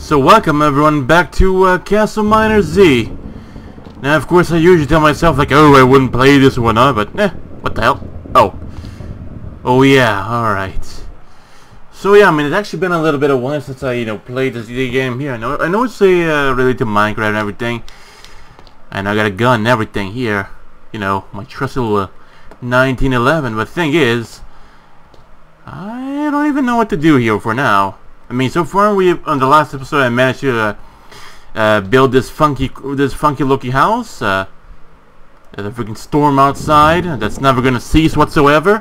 So welcome everyone back to Castleminer Z. Now of course I usually tell myself like, oh, I wouldn't play this or whatnot, but what the hell? Oh yeah, alright. So yeah, I mean, it's actually been a little bit of while since I, played this game here. I know it's related to Minecraft and everything. And I got a gun and everything here. My trusty little 1911, but the thing is, I don't even know what to do here for now. I mean, so far on the last episode I managed to build this funky looking house. There's a freaking storm outside that's never gonna cease whatsoever.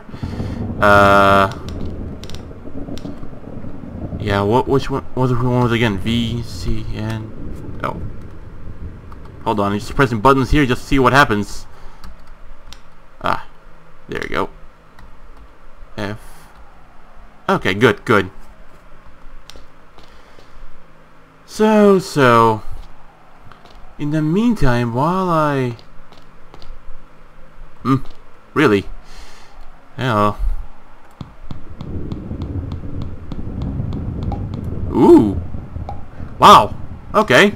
Yeah, which one was it again? V, C, N. Oh, hold on, I'm just pressing buttons here just to see what happens. Ah, there you go. F. Okay, good. So, in the meantime, while I... really? Hell. Ooh! Wow! Okay.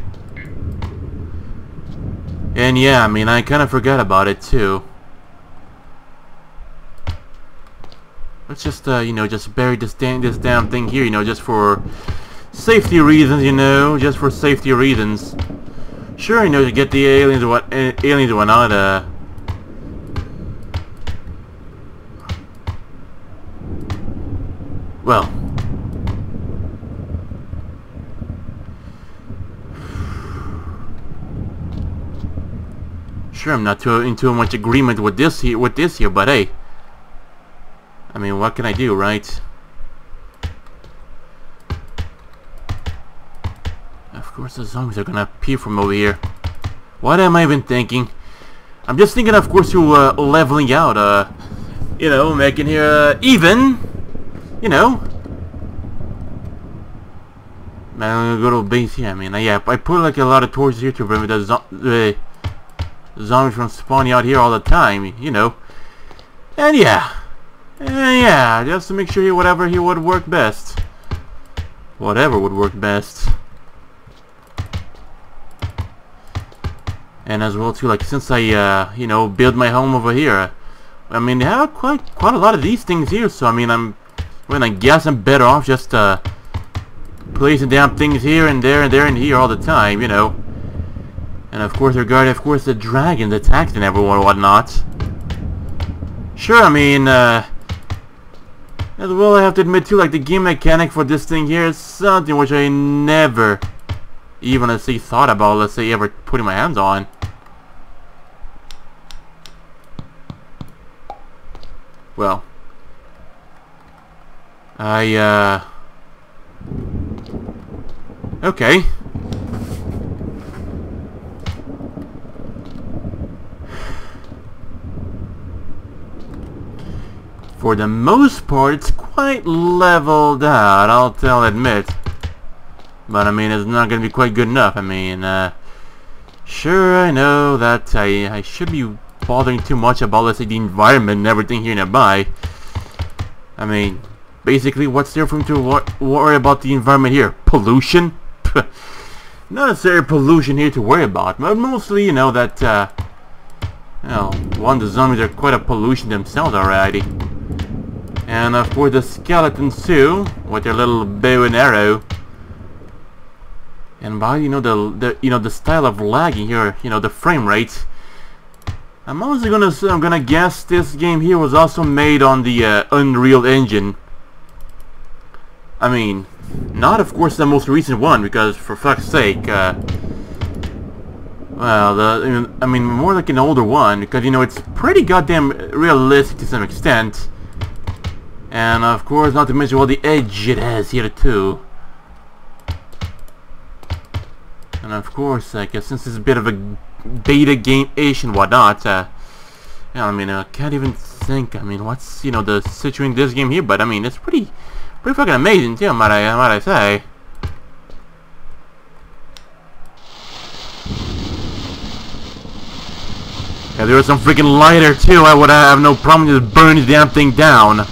And yeah, I mean, I kind of forgot about it, too. Let's just, just bury this damn thing here, just for... safety reasons, just for safety reasons. Sure, to get the aliens or whatnot, well. Sure, I'm not too much agreement with this here, but hey. I mean, what can I do, right? Of course the zombies are gonna appear from over here. What am I even thinking? I'm just thinking, of course, to leveling out, making here even, Man, I'm gonna go to base here. I mean, yeah, I put like a lot of torches here to prevent the zombies from spawning out here all the time, And yeah, just to make sure whatever would work best. Whatever would work best. And as well too, like, since I build my home over here, I mean, they have quite a lot of these things here, so I mean, I guess I'm better off just placing down things here and there and there and here all the time, And of course, regarding the dragon attacks and everyone and whatnot. Sure, I mean, as well, I have to admit too, like, the game mechanic for this thing here is something which I never even, thought about, ever putting my hands on. Well, okay. For the most part, it's quite leveled out, I'll admit. But I mean, it's not gonna be quite good enough. I mean, sure, I know that I should be bothering too much about, the environment and everything here nearby. I mean, basically, what's there for me to worry about the environment here? Pollution? Not necessarily pollution here to worry about, but mostly, that, the zombies are quite a pollution themselves already. And of course, the skeletons too, with their little bow and arrow. And by the style of lagging here, the frame rate. I'm gonna guess this game here was also made on the Unreal Engine. I mean, not of course the most recent one, because for fuck's sake, I mean more like an older one, because it's pretty goddamn realistic to some extent. And of course, not to mention all the edge it has here too. And of course, I guess since it's a bit of a beta game-ish and whatnot, I mean, I can't even think, I mean, what's, the situation in this game here, but I mean, it's pretty fucking amazing too, might I say. Yeah, there was some freaking lighter too, I would have no problem just burning the damn thing down.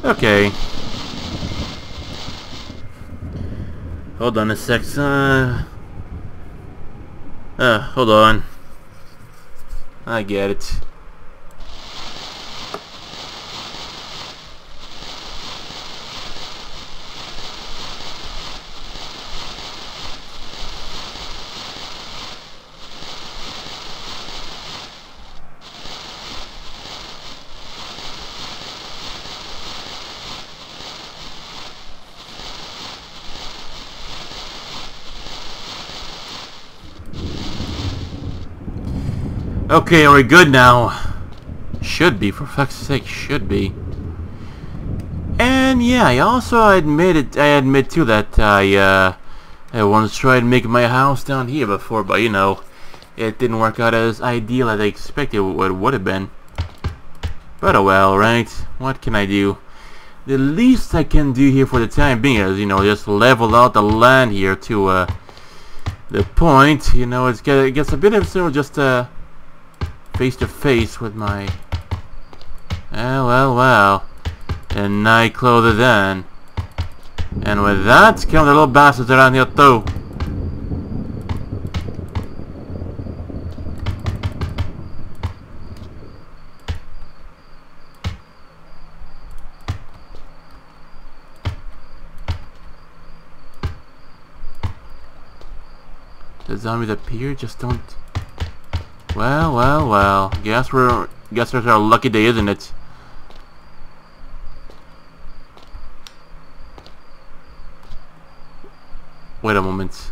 Okay. Hold on a sec. Hold on. I get it. Okay, are we good now? Should be, for fuck's sake, should be. And yeah, I also admit too that I once tried making my house down here before, but you know, it didn't work out as ideal as I expected it would have been. But oh well, right? What can I do? The least I can do here for the time being is, you know, just level out the land here to the point. You know, it gets a bit of sort of just face to face with my well, and night clothes then. And with that come the little bastards around here too. The zombies appear, just don't. Well. Guess there's our lucky day, isn't it? Wait a moment.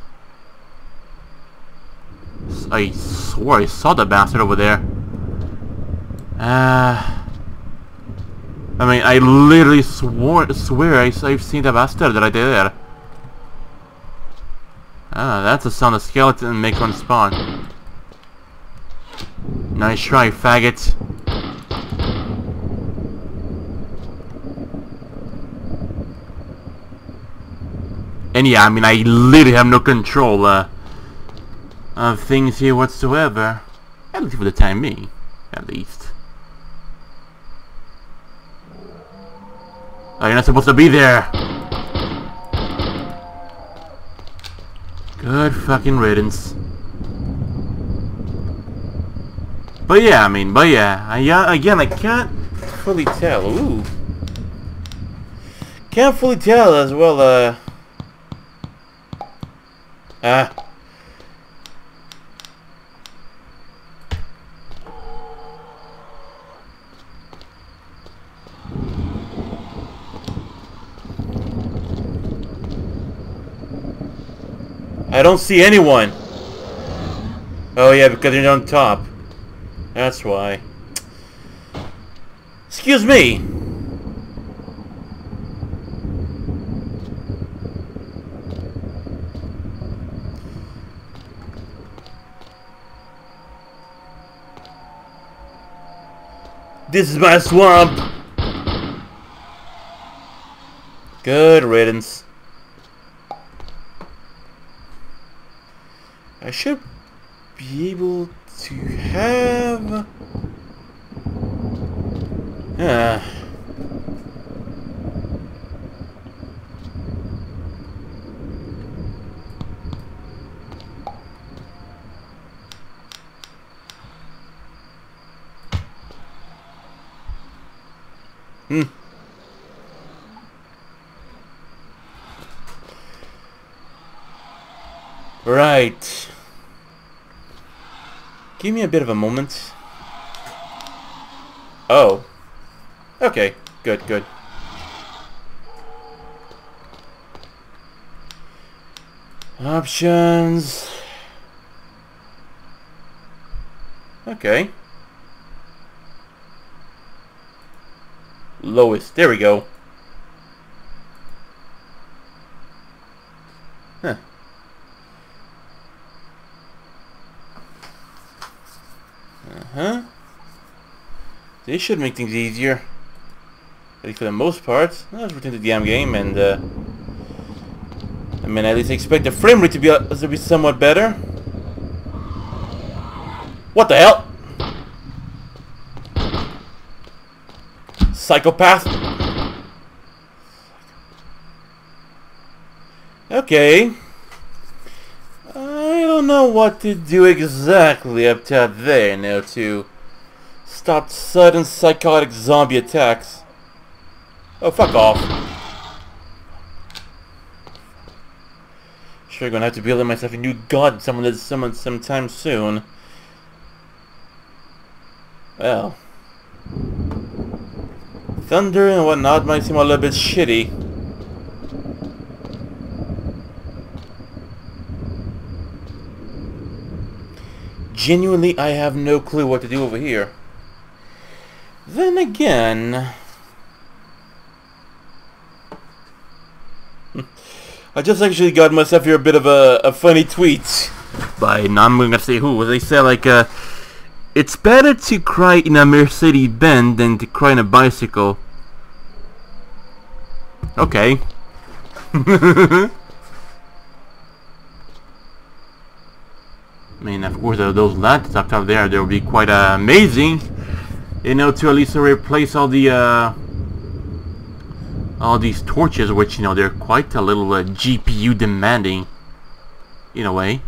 I swore I saw the bastard over there. I mean, I literally swear I've seen the bastard right there. Ah, that's the sound of skeleton make one spawn. Nice try, faggot. And yeah, I mean, I literally have no control of things here whatsoever. At least for the time being. At least. Oh, you're not supposed to be there. Good fucking riddance. But yeah, again, I can't fully tell. Ooh. Can't fully tell as well, I don't see anyone. Oh yeah, because you're on top. That's why. Excuse me. This is my swamp. Good riddance. I should be able to have... Right. Give me a bit of a moment. Oh. Okay. Good. Options. Okay. Lowest. There we go. Huh. They should make things easier. At least for the most part. Let's return to the damn game and I mean, at least I expect the frame rate to be somewhat better. What the hell? Psychopath. Okay. I don't know what to do exactly up top there now to stop sudden psychotic zombie attacks. Oh, fuck off. Sure, gonna have to build myself a new god sometime soon. Well, thunder and whatnot might seem a little bit shitty. Genuinely, I have no clue what to do over here. Then again, I just actually got myself here a bit of a funny tweet by, I'm gonna say who. They say like, it's better to cry in a Mercedes-Benz than to cry in a bicycle. Okay. I mean, of course, those lanterns up top there, they will be quite amazing. You know, to at least replace all these torches, which, you know, they're quite a little GPU demanding, in a way.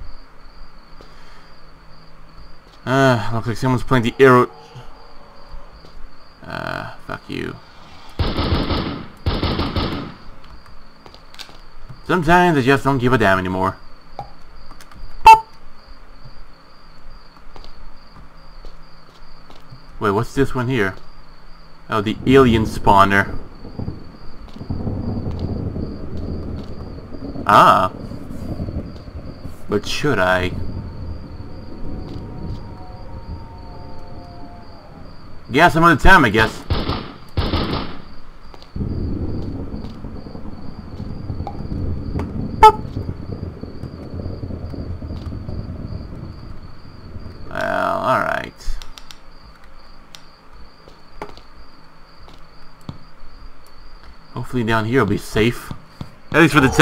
Looks like someone's playing the arrow. Fuck you. Sometimes I just don't give a damn anymore. Wait, what's this one here? Oh, the alien spawner. Ah. But should I? Yeah, some other time, I guess. Well, alright. Hopefully down here will be safe. At least for the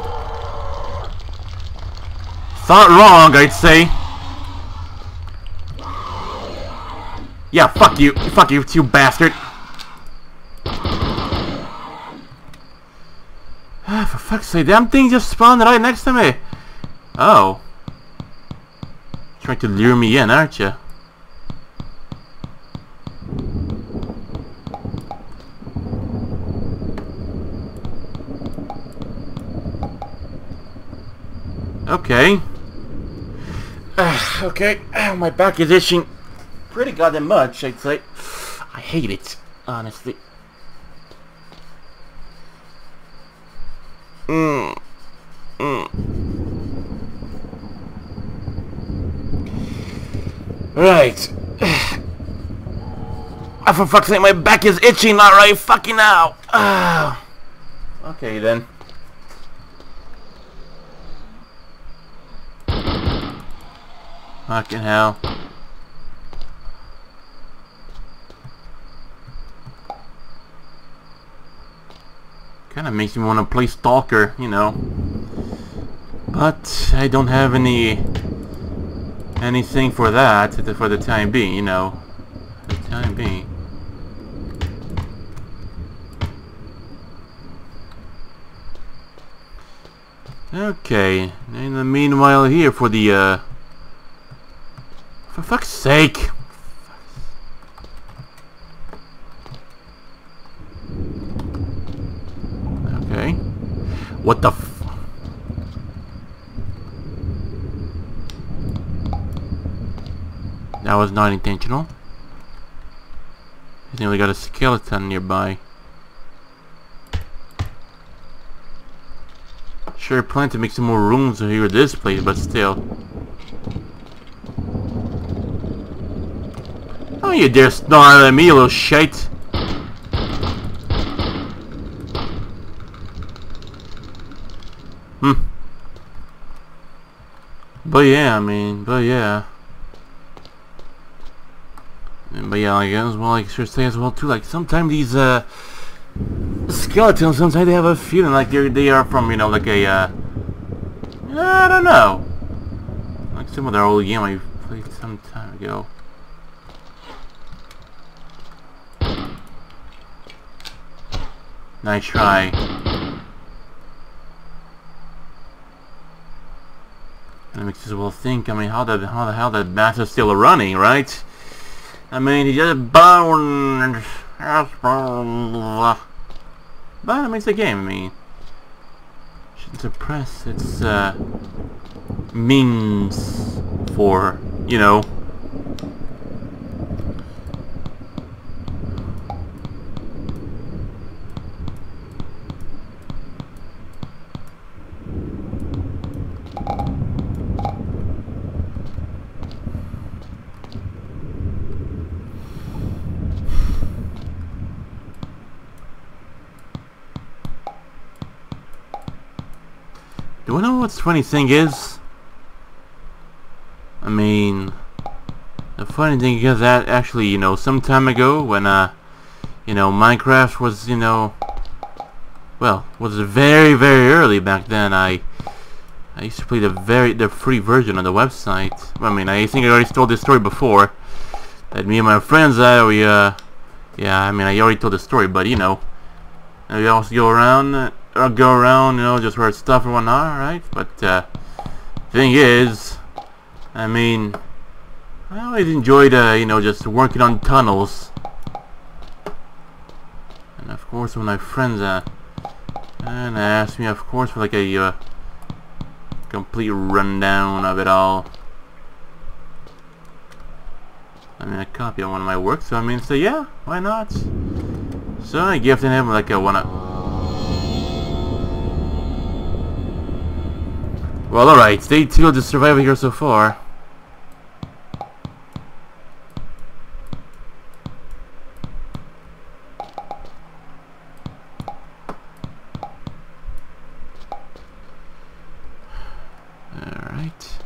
thought wrong, I'd say. Yeah, fuck you. Fuck you, you bastard. For fuck's sake, damn thing just spawned right next to me. Oh. Trying to lure me in, aren't you? Okay. Okay. My back is itching pretty goddamn much, I'd say. I hate it, honestly. Right. For fuck's sake, my back is itching not right fucking now. Okay then. Fucking hell. Kinda makes me want to play Stalker, you know. But I don't have anything for that for the time being, you know. For the time being. Okay. In the meanwhile here for the for fuck's sake. Okay. What the f... That was not intentional. He's nearly got a skeleton nearby. Sure, plan to make some more rooms here at this place, but still. Don't you dare snarl at me, you little shite! But yeah, I mean, but yeah, I guess, well, I should say as well too, like, sometimes these, skeletons, sometimes they have a feeling like they are from, you know, like a, I don't know, like some of their old game I played some time ago. Nice try. That makes you well think. I mean, how the hell that bastard's still running, right? I mean, he just burned. But I mean, it's a game. I mean, shouldn't suppress its means for, you know. Do you know what the funny thing is? I mean, the funny thing is that actually, you know, some time ago when, you know, Minecraft was, you know, well, was very, very early back then. I used to play the free version on the website. I mean, I think I already told this story before. That me and my friends, we, yeah, I mean, I already told the story, but you know, we also go around, you know, just where stuff and whatnot, right? But thing is, I mean, I always enjoyed, you know, just working on tunnels. And of course, when my friends, and asked me, of course, for like a complete rundown of it all. I mean, a copy of one of my works, so I mean, so yeah, why not? So I gifted him like a Well, alright, stay tuned to survive here so far. Alright.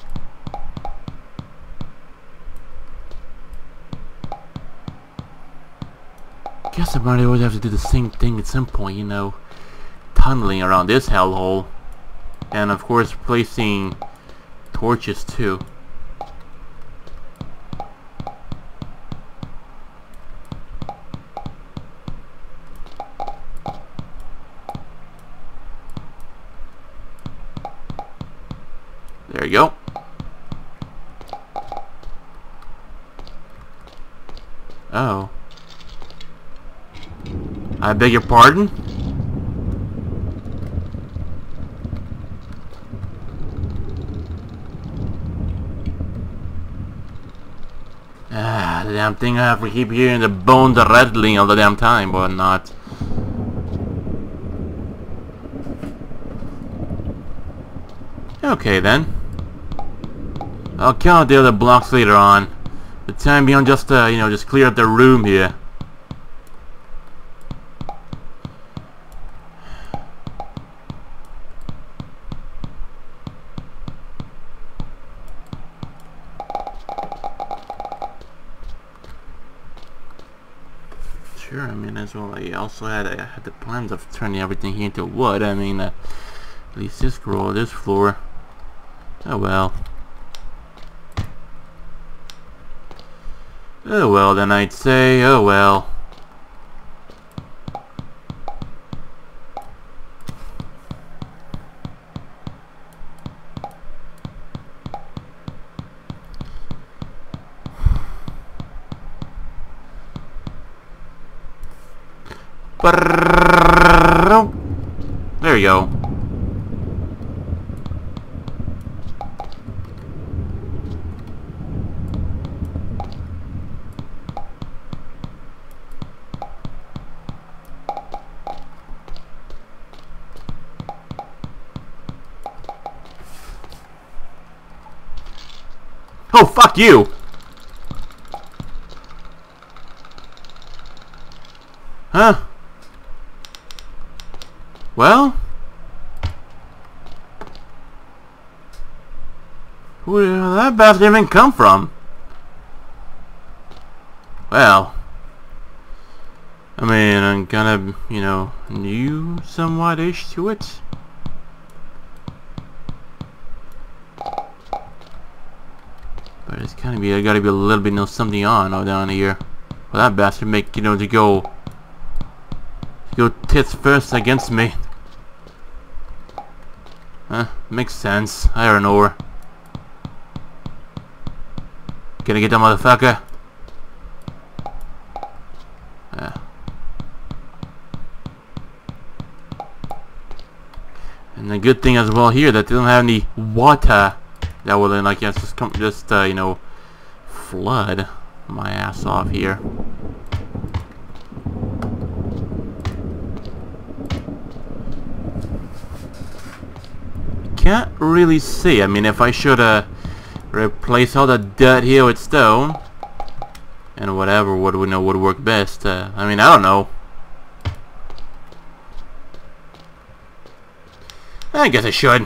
Guess I might always have to do the same thing at some point, you know, tunneling around this hellhole. And of course placing torches too. There you go. Oh. I beg your pardon? Ah, the damn thing, I have to keep hearing the bones rattling all the damn time, but not. Okay then. I'll count the other blocks later on. The time being, just you know, just clear up the room here. Sure, I mean, as well, I also had the plans of turning everything here into wood. I mean, at least this floor. Oh well. Oh well, then I'd say, oh well. There you go. Oh, fuck you! Huh? Well? Where did that bastard even come from? Well, I mean, I'm kind of, you know, new somewhat-ish to it. But it's kind of I gotta be a little bit, you know, something on down here. Well, that bastard make, you know, to go tits first against me. Huh? Makes sense. I don't know. Can I get that motherfucker? And the good thing as well here that they don't have any water that will then, like, you know, flood my ass off here. Can't really see. I mean, if I should replace all the dirt here with stone and whatever would work best. I mean, I don't know. I guess I should.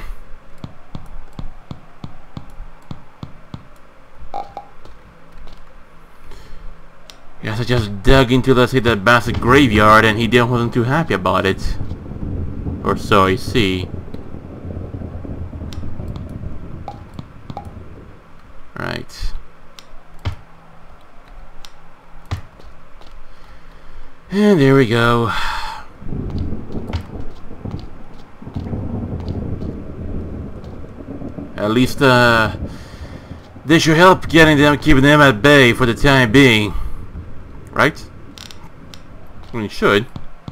Guess I just dug into, let's say, that bastard graveyard, and he wasn't too happy about it. Or so I see. Right. And there we go. At least, this should help keeping them at bay for the time being. Right? I mean, it should.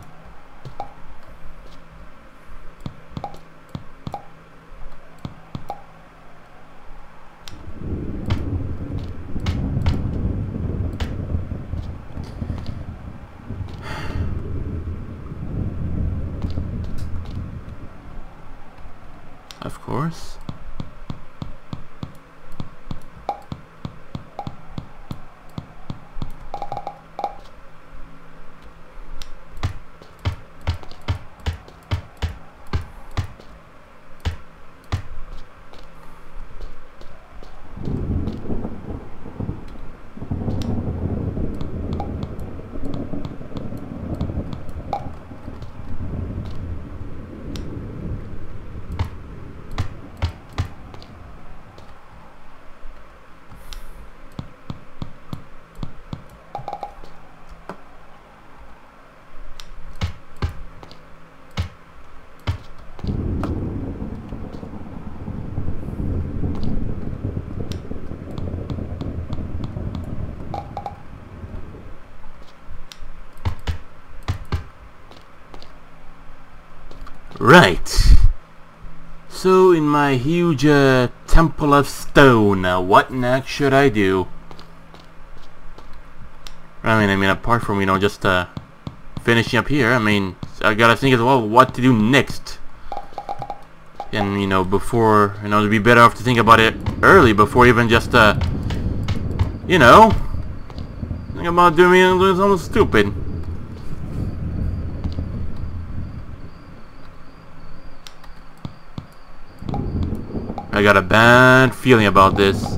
Of course. Right. So in my huge temple of stone, what next should I do? I mean, apart from, you know, just finishing up here, I mean, I gotta think as well what to do next. And, you know, before, you know, it'd be better off to think about it early before even just, you know, think about doing something stupid. I got a bad feeling about this.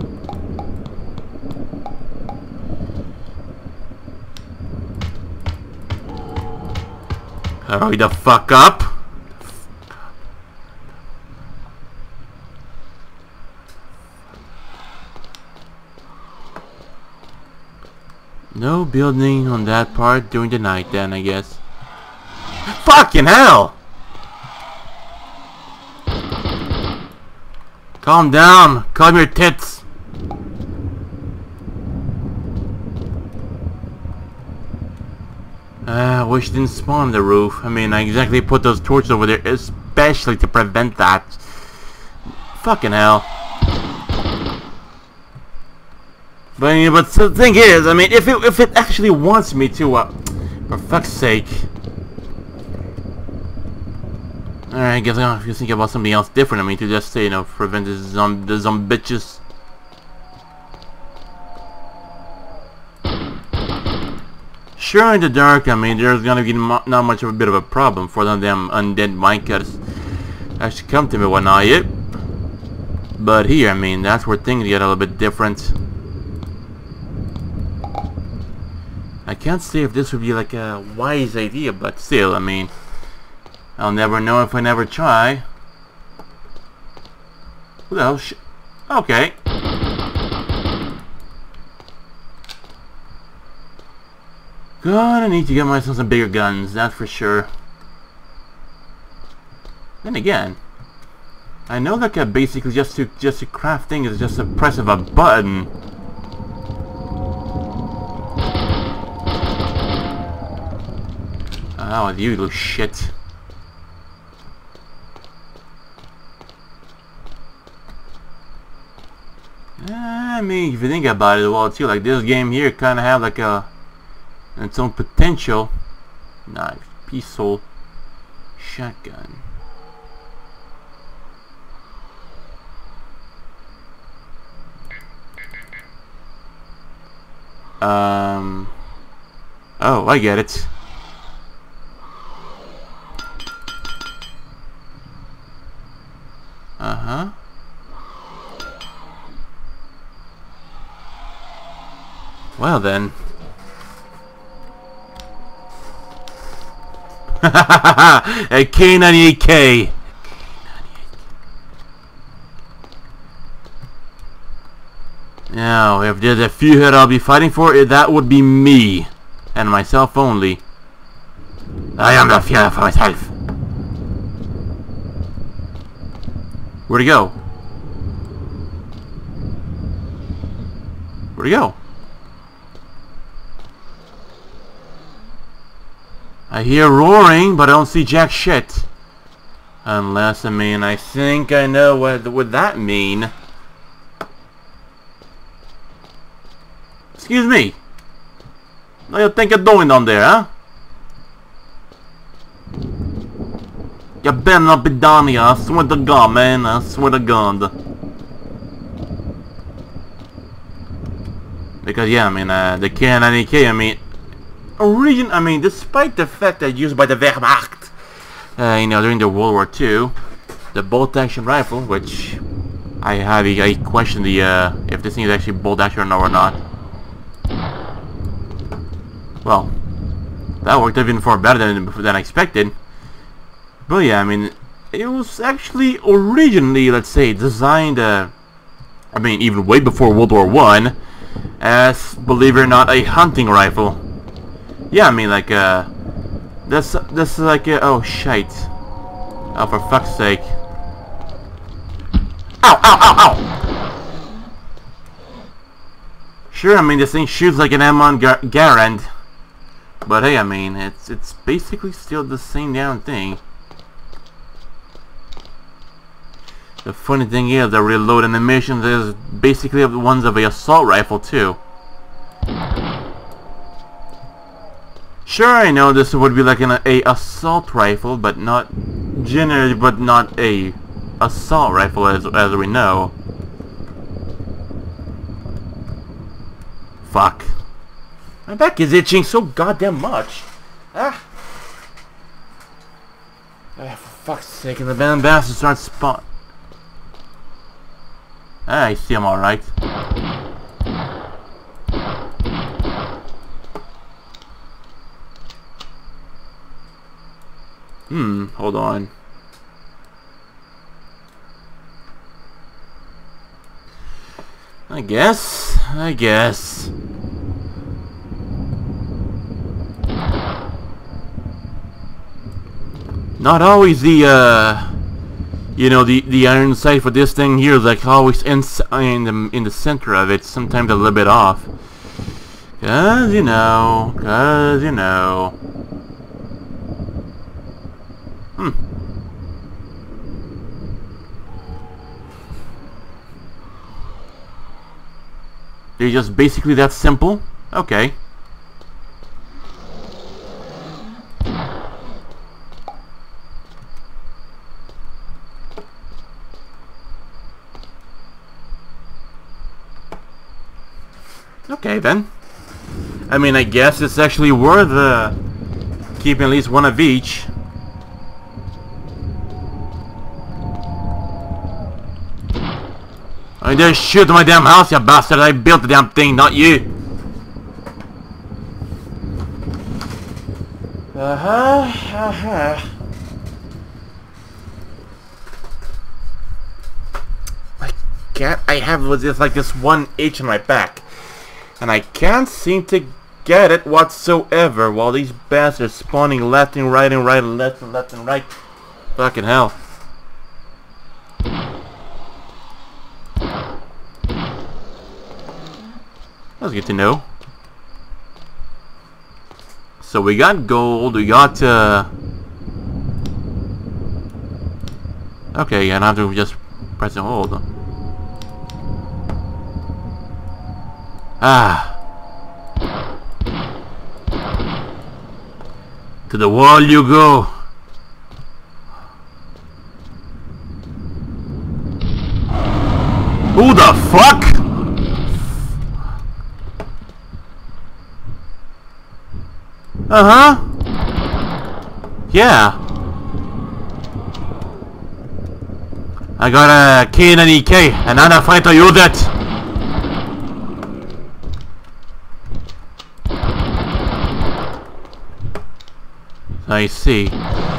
Hurry the fuck up! No building on that part during the night then, I guess. Fucking hell! Calm down. Calm your tits. I wish it didn't spawn on the roof. I mean, I exactly put those torches over there especially to prevent that. Fucking hell. But the thing is, I mean, if it actually wants me to, for fuck's sake. Alright, I guess I'm gonna have to think about something else different. I mean, to just say, you know, prevent the bitches. Sure, in the dark, I mean, there's gonna be not much of a bit of a problem for them undead minecars actually come to me when I hit. But here, I mean, that's where things get a little bit different. I can't say if this would be like a wise idea, but still, I mean, I'll never know if I never try. Who the hell? Okay. Gonna need to get myself some bigger guns, that's for sure. Then again, I know that basically just to craft things is just a press of a button. Oh, you little shit. I mean, if you think about it, well, too, like this game here kind of have like its own potential. Knife, pistol, shotgun. Oh, I get it. Uh-huh. Well then. A K98K. Now, if there's a few that I'll be fighting for, that would be me. And myself only. I am the fear for myself. Where'd he go? Where'd he go? I hear roaring, but I don't see jack shit. Unless, I mean, I think I know what would that mean. Excuse me. What do you think you're doing down there, huh? You better not be down here, I swear to God, man, I swear to God. Because, yeah, I mean, the K98K, I mean, despite the fact that used by the Wehrmacht, you know, during the World War II, the bolt-action rifle, which I question the, if this thing is actually bolt-action or not. Well, that worked even far better than I expected. But yeah, I mean, it was actually originally, let's say, designed, I mean, even way before World War I, as, believe it or not, a hunting rifle. Yeah, I mean, like, this is like, oh, shite. Oh, for fuck's sake. Ow, ow, ow, ow! Sure, I mean, this thing shoots like an M1 Garand. But hey, I mean, it's basically still the same damn thing. The funny thing is, the reload animations is basically the ones of a assault rifle too. Sure, I know this would be like a assault rifle, but not generally, but not a assault rifle as we know. Fuck. My back is itching so goddamn much. Ah, for fuck's sake, and the damn bastard starts spawn. I see him alright. Hold on. I guess. Not always the, you know, the iron sight for this thing here is like always in the center of it. Sometimes a little bit off. Cause you know. They're just basically that simple? Okay. Okay then. I mean, I guess it's actually worth keeping at least one of each. I just shoot my damn house, you bastard! I built the damn thing, not you! I have just like this one itch in my back. And I can't seem to get it whatsoever while these bastards spawning left and right and right and left and right. Fucking hell. That's good to know. So we got gold, we got okay, yeah, I don't have to just press and hold. Ah. To the wall you go. Who the fuck? Uh-huh. Yeah. I got a K9EK and I'm afraid to use it. I see.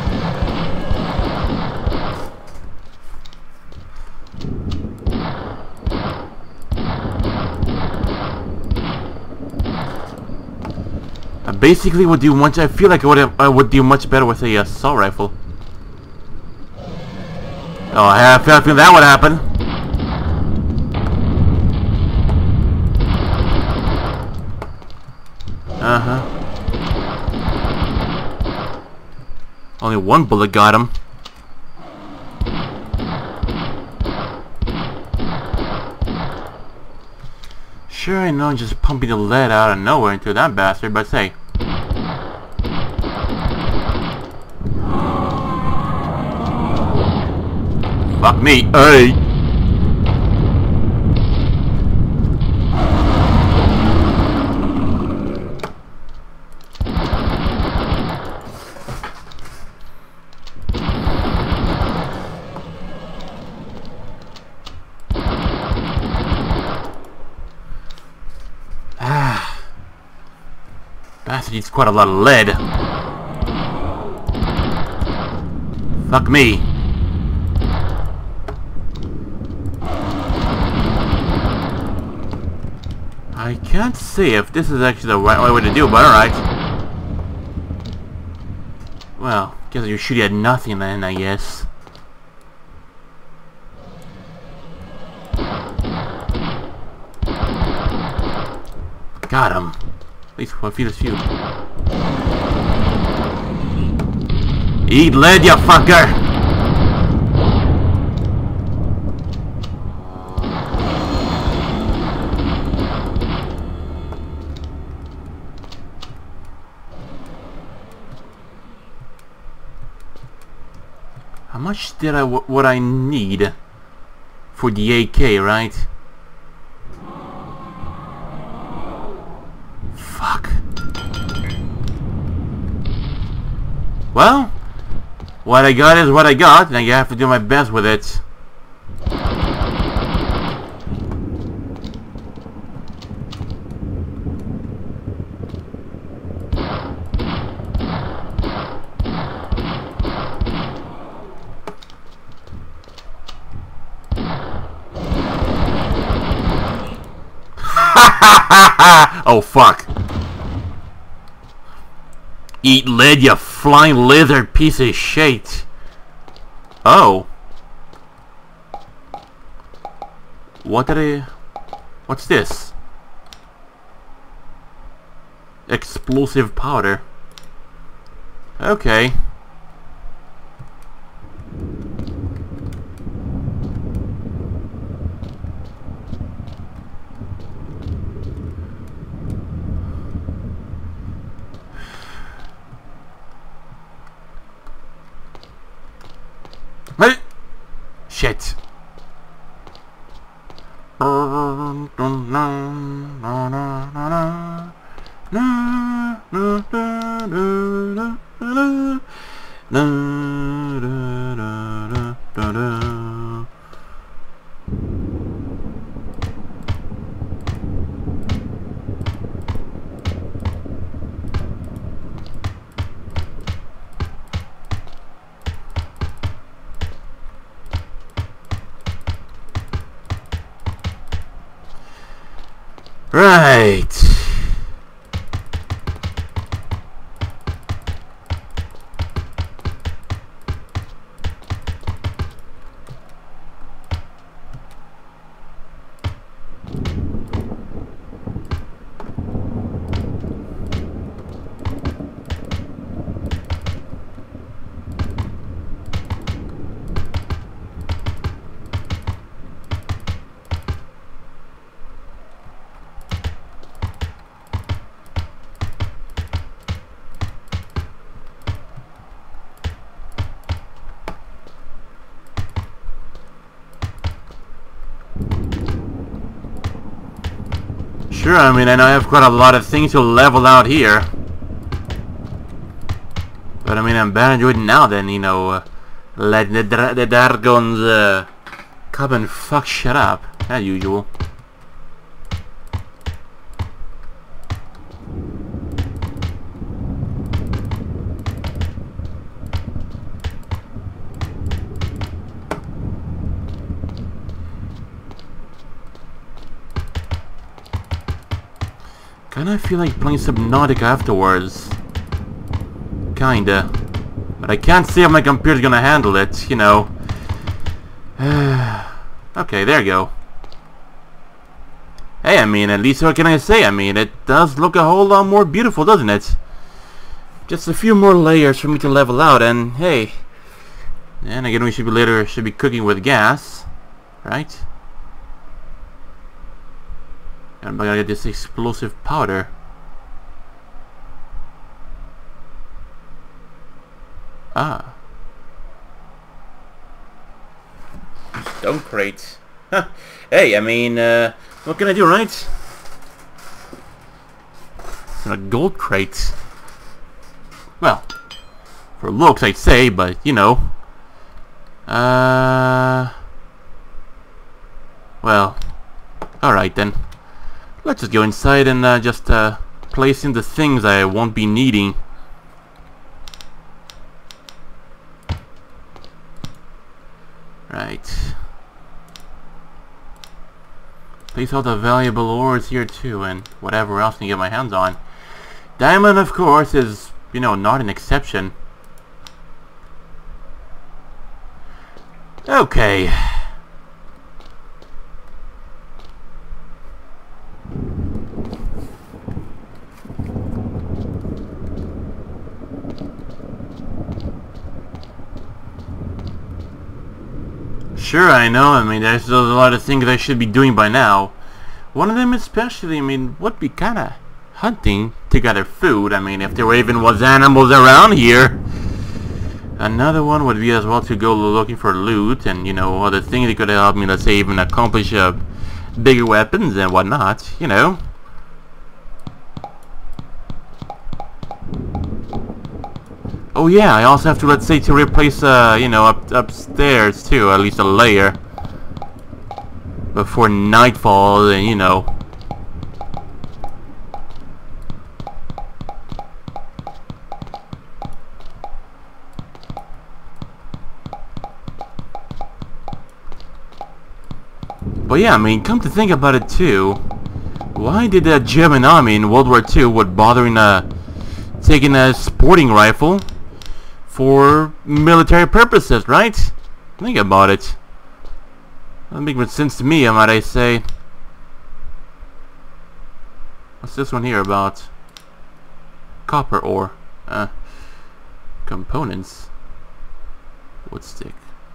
I basically would do much. I feel like I would do much better with a assault rifle. Oh, I have a feeling that would happen. Uh-huh. Only one bullet got him. Sure, I know I'm just pumping the lead out of nowhere into that bastard, but say. Fuck me, hey! Bastard needs quite a lot of lead. Fuck me. I can't see if this is actually the right way to do, but alright. Well, guess you're shooting at nothing then, I guess. Got him. At least one feet is few. Eat lead, you fucker! How much did what I need for the AK, right? Fuck. Well, what I got is what I got, and I have to do my best with it. Oh fuck. Eat lead, you flying lizard piece of shit. Oh. What's this? Explosive powder. Okay. Shit. Right. Sure, I mean, I know I have quite a lot of things to level out here. But I mean, I'm better to do it now than, you know, let the Dargons come and fuck shit up, as usual. Kinda feel like playing Subnautica afterwards. Kinda. But I can't see if my computer's gonna handle it, you know. Okay, there you go. Hey, I mean, at least what can I say? I mean, it does look a whole lot more beautiful, doesn't it? Just a few more layers for me to level out, and hey. And again, we should be cooking with gas, right? And I'm gonna get this explosive powder. Ah. Stone crate. Huh. Hey, I mean, what can I do, right? It's a gold crate. Well, for looks, I'd say, but, you know. Well, alright then. Let's just go inside and just place in the things I won't be needing. Right. Place all the valuable ores here too, and whatever else I can get my hands on. Diamond, of course, is, you know, not an exception. Okay. Sure, I know. I mean, there's a lot of things I should be doing by now. One of them especially, I mean, would be kinda hunting to gather food. I mean, if there even was animals around here. Another one would be as well to go looking for loot and, you know, other things that could help me, let's say, even accomplish bigger weapons and whatnot, you know. Oh yeah, I also have to, let's say, to replace, you know, upstairs too, at least a layer. Before nightfall, and, you know. But yeah, I mean, come to think about it too, why did the German army in World War II would bothering taking a sporting rifle for military purposes, right? Think about it. That makes much sense to me, might I say. What's this one here about? Copper ore. Components. Wood stick.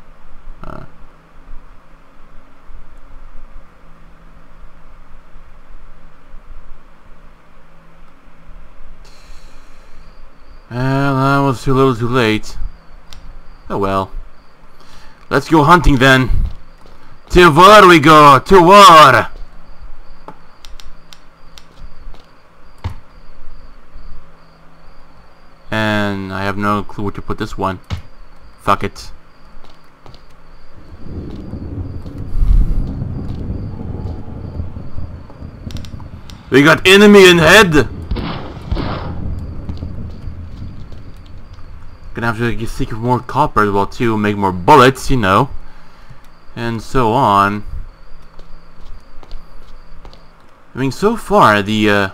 Well, that was too little too late. Oh well. Let's go hunting then. To war we go! To war! And I have no clue where to put this one. Fuck it. We got enemy in head! Gonna have to seek more copper as well too, make more bullets, you know, and so on. I mean, so far the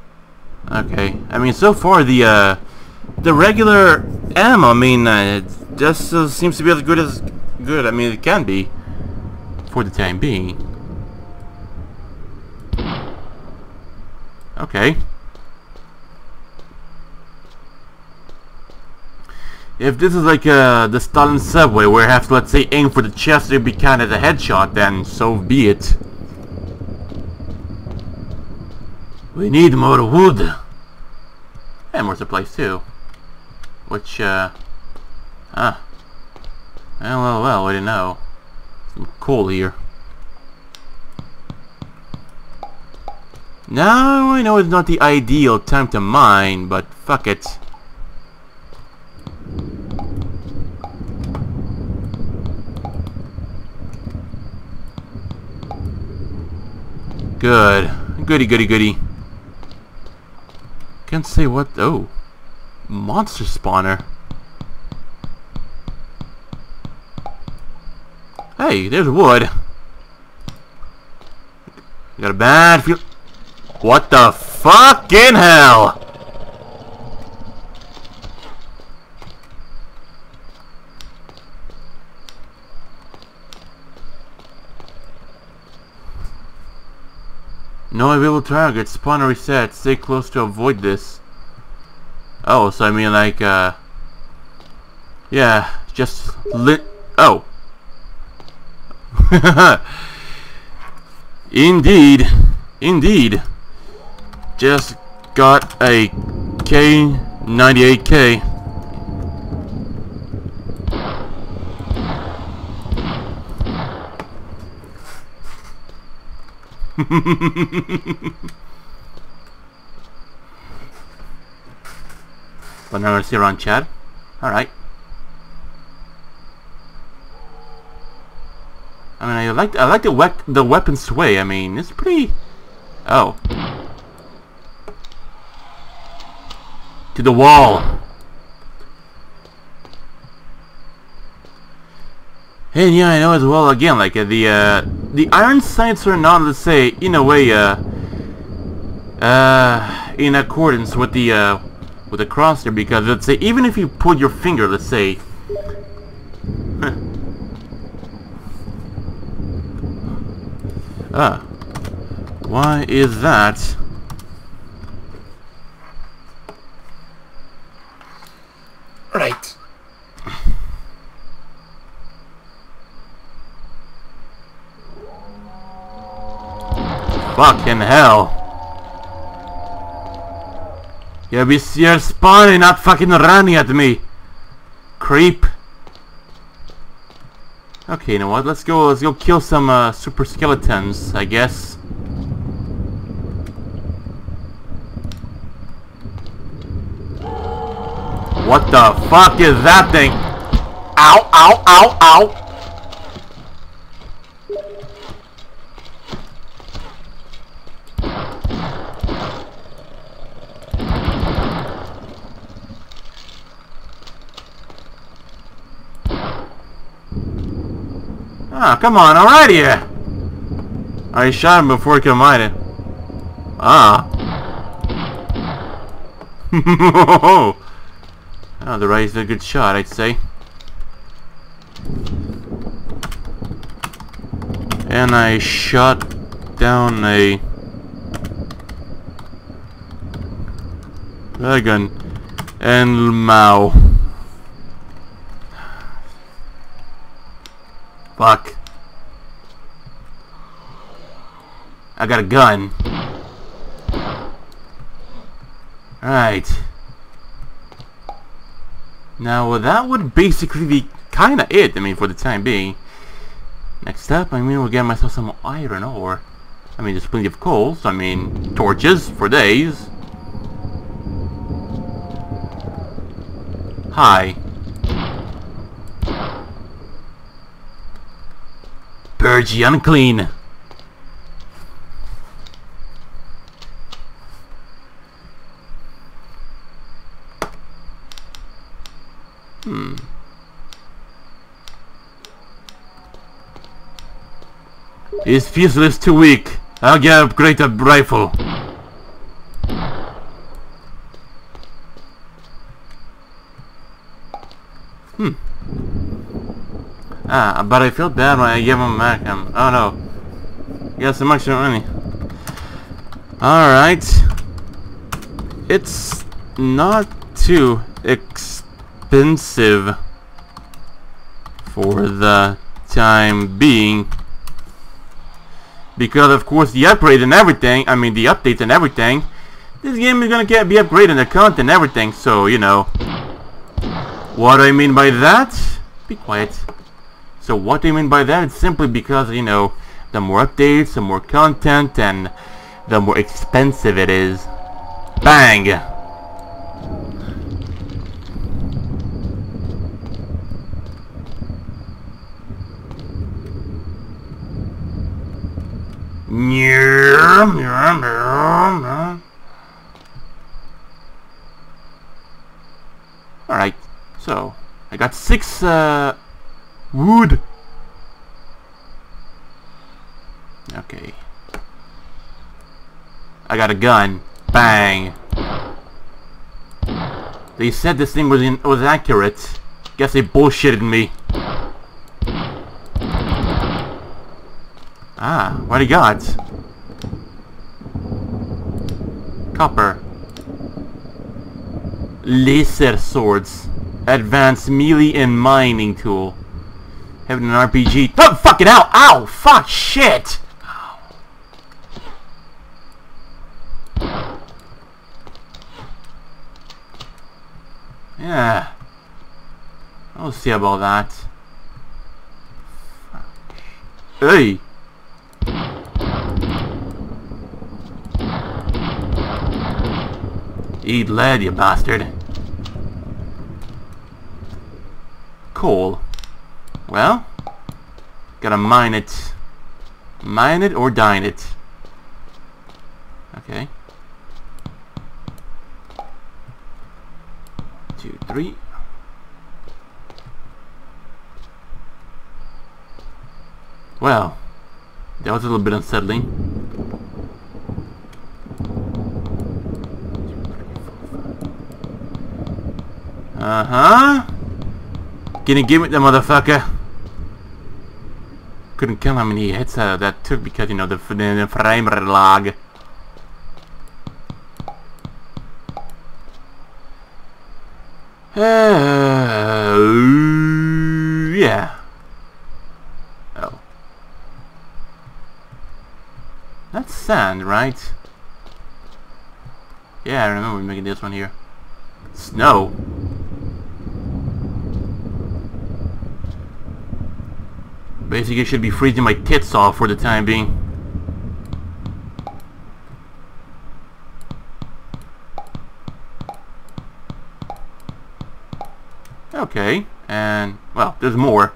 the regular ammo, I mean, it just seems to be as good. I mean, it can be for the time being. Okay. If this is like the Stalin subway where I have to, let's say, aim for the chest to be kind of a headshot, then so be it. We need more wood. And more supplies too. Which, well, I didn't know. Some coal here. Now I know it's not the ideal time to mine, but fuck it. Good. Goody, goody, goody. Can't say what... Oh. Monster spawner. Hey, there's wood. Got a bad feel... What the fucking hell? No available target. Spawner reset. Stay close to avoid this. Oh, so I mean like, yeah, just lit... Oh. Indeed. Indeed. Just got a K98K. But now I see around Chad. Alright. I mean, I like the weapon sway. I mean, it's pretty... Oh. To the wall. And yeah, I know as well. Again, like the iron sights are not, let's say, in a way, in accordance with the crosshair, because let's say even if you put your finger, let's say, why is that? Right. Fucking hell. You're spawning, not fucking running at me. Creep. Okay, you know what? Let's go kill some super skeletons, I guess. What the fuck is that thing? Ow, ow, ow, ow. Ah, come on, alright here. I shot him before he could mine it. Ah. Oh, the right is a good shot, I'd say. And I shot down a dragon and Mao. Fuck. I got a gun. Alright. Now, well, that would basically be kinda it, I mean, for the time being. Next up, I mean, we'll get myself some iron ore. I mean, there's plenty of coals. I mean, torches for days. Hi. Purge ye unclean. His fusel is too weak. I'll get upgrade a rifle. But I feel bad when I give him back. Oh no. You got some extra money. Alright. It's not too expensive for the time being. Because of course the upgrade and everything, I mean the updates and everything, this game is gonna be upgraded, the content and everything, so you know. What I mean by that? Be quiet. So what I mean by that is simply because, you know, the more updates, the more content, and the more expensive it is. Bang! Alright, so I got 6 wood. Okay. I got a gun. Bang. They said this thing was accurate. Guess they bullshitted me. Ah, what do you got? Copper. Laser swords. Advanced melee and mining tool. Having an RPG. Oh, fuck it out! Ow! Fuck! Shit! Yeah. I'll see about that. Hey! Eat lead, you bastard. Coal. Well, gotta mine it. Mine it or dine it. Okay. 2, 3. Well, that was a little bit unsettling. Uh-huh. Gonna give it the motherfucker. Couldn't count how many hits that took because, you know, the frame rate lag. Yeah. Oh. That's sand, right? Yeah, I remember making this one here. Snow. Basically, I should be freezing my tits off for the time being. Okay, and, well, there's more.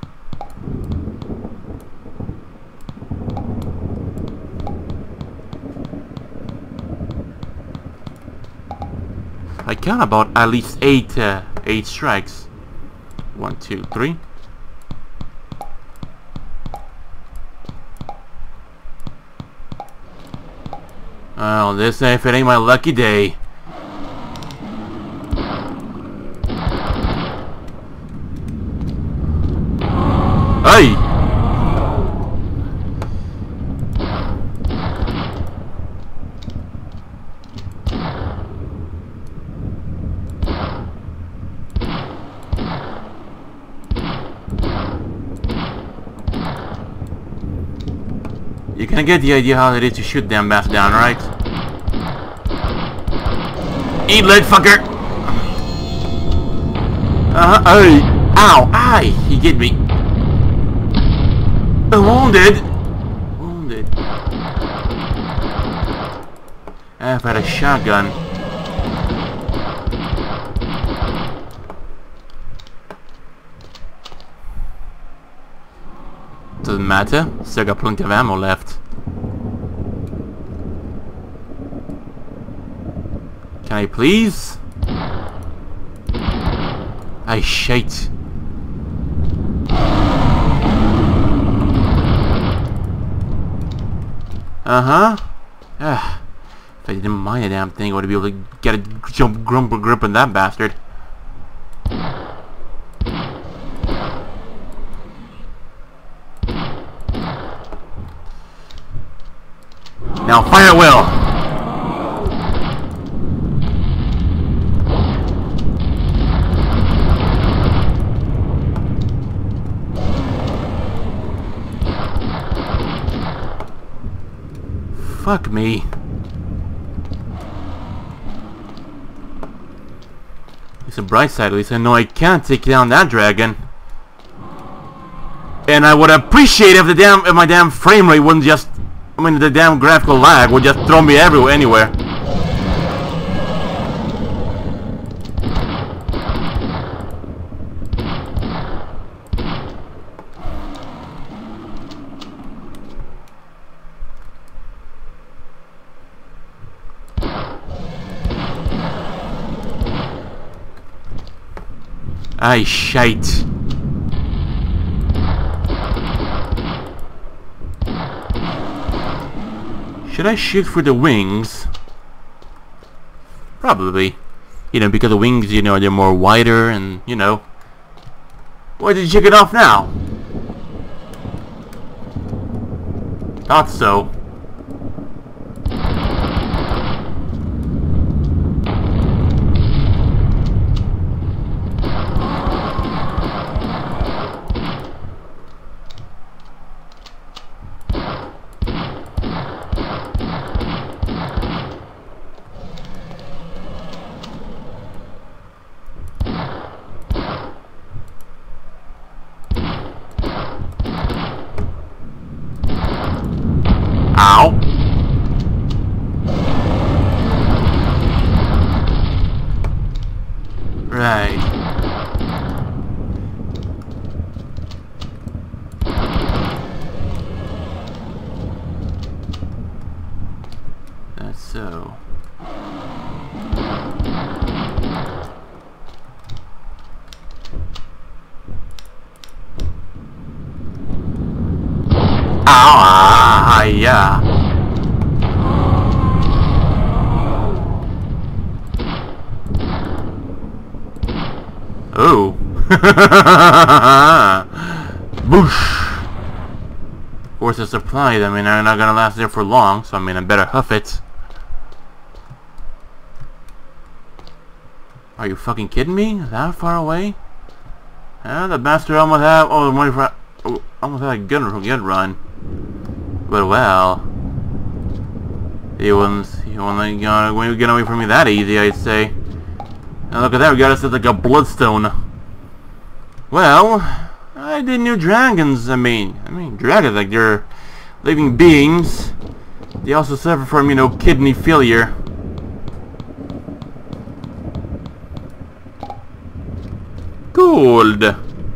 I count about at least 8 strikes. 1, 2, 3. Well, this if it ain't my lucky day. Hey! You can get the idea how it is to shoot them bastards down, right? Eat lead, fucker! Hey! Ow! Aye! He get me. Wounded! Wounded. I've had a shotgun. Doesn't matter. Still got plenty of ammo left. Can I please? I shite. Uh-huh. If I didn't mind a damn thing, I would be able to get a grumper grip on that bastard. Now fire at will! Fuck me. It's a bright side, at least I know I can't take down that dragon. And I would appreciate if my damn frame rate wouldn't just I mean, the damn graphical lag would just throw me everywhere, anywhere. Ay, shite. Should I shoot for the wings? Probably. You know, because the wings, you know, they're more wider and, you know. Why did you get off now? Thought so. Ow. Right. That's so. Ah, yeah. Oh. Boosh. Of course, the supplies, I mean, are not gonna last there for long, so I mean, I better huff it. Are you fucking kidding me? That far away? The bastard almost had, almost had a gun run. But well, he wasn't gonna get away from me that easy, I'd say. And look at that, we got us like a bloodstone. Well, I did new dragons. I mean dragons, like, they're living beings. They also suffer from, you know, kidney failure. Gold.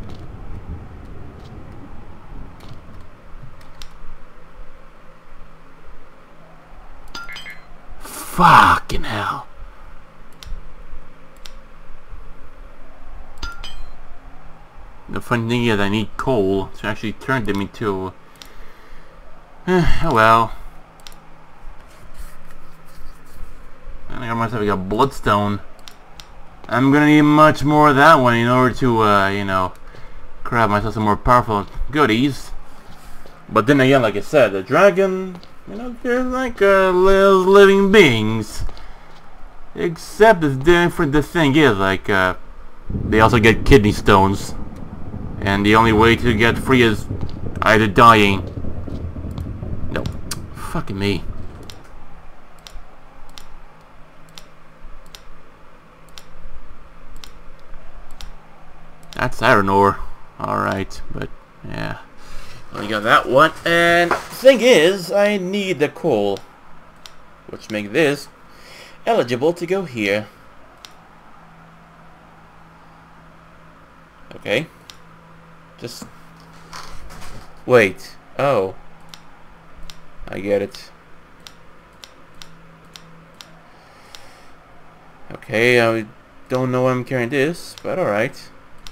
Fucking hell. The funny thing is I need coal to actually turn them into... oh well. And I got myself like a bloodstone. I'm gonna need much more of that one in order to, you know, grab myself some more powerful goodies. But then again, like I said, the dragon, you know, they're like little living beings. Except the thing is, like, they also get kidney stones. And the only way to get free is either dying. No. Fucking me. That's iron ore. Alright, but yeah. Only got that one. And thing is, I need the coal. Which makes this eligible to go here. Okay. Just wait. Oh. I get it. Okay, I don't know why I'm carrying this, but alright.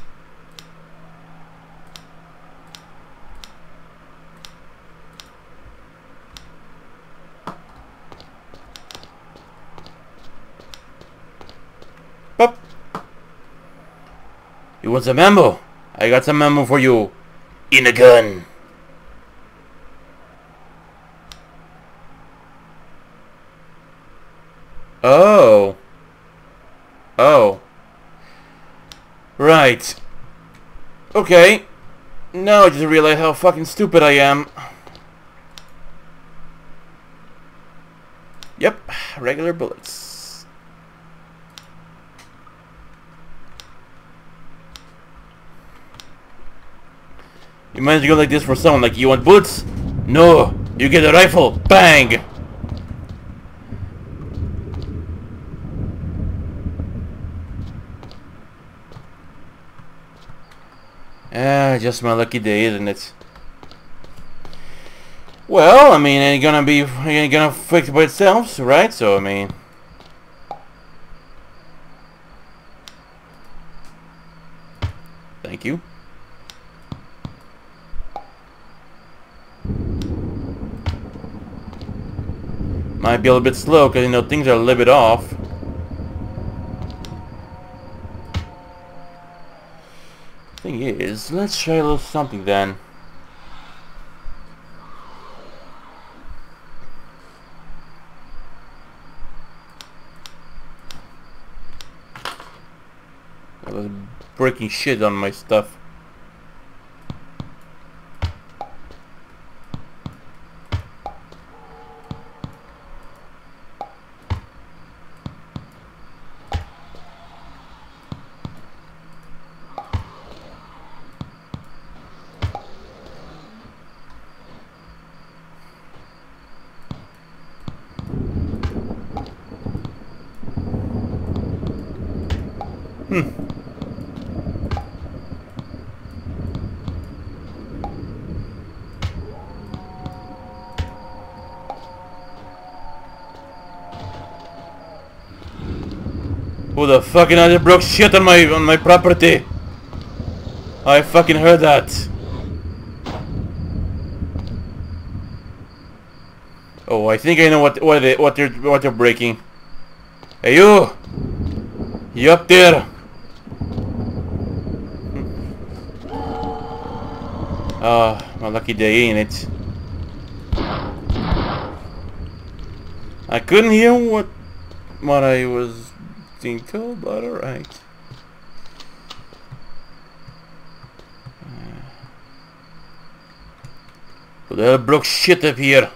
Pop. You want some ammo? I got some ammo for you. In a gun. Oh. Oh. Right. Okay. Now I just realize how fucking stupid I am. Yep. Regular bullets. You might as well go like this for someone, like, you want bullets? No, You get a rifle! Bang! Ah, just my lucky day, isn't it? Well, I mean, it ain't gonna fix by itself, right? So, I mean... Thank you. Might be a little bit slow, because, you know, things are a little bit off. Thing is, let's try a little something then. I was breaking shit on my stuff. Who the fucking other broke shit on my property? I fucking heard that. Oh, I think I know what they're breaking. Hey you! You up there? Ah, my lucky day, ain't it? I couldn't hear what I was being told, but alright. Who the hell broke shit up here?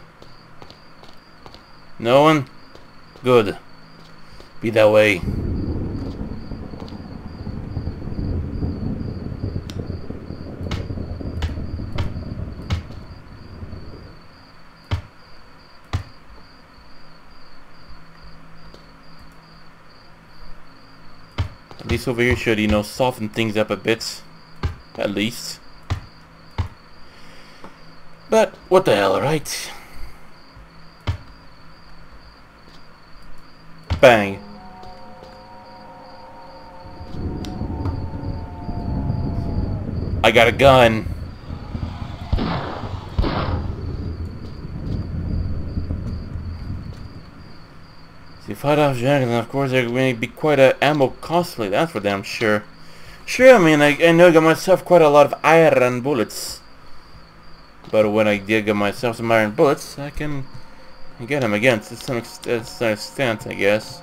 No one? Good. Be that way. At least over here should, you know, soften things up a bit. At least. But, what the hell, right? Bang. I got a gun. See, fight off dragons, of course, they're going to be quite a ammo costly, that's for damn sure. Sure, I mean, I know I got myself quite a lot of iron bullets. But when I did get myself some iron bullets, I can get them again to some extent, I guess.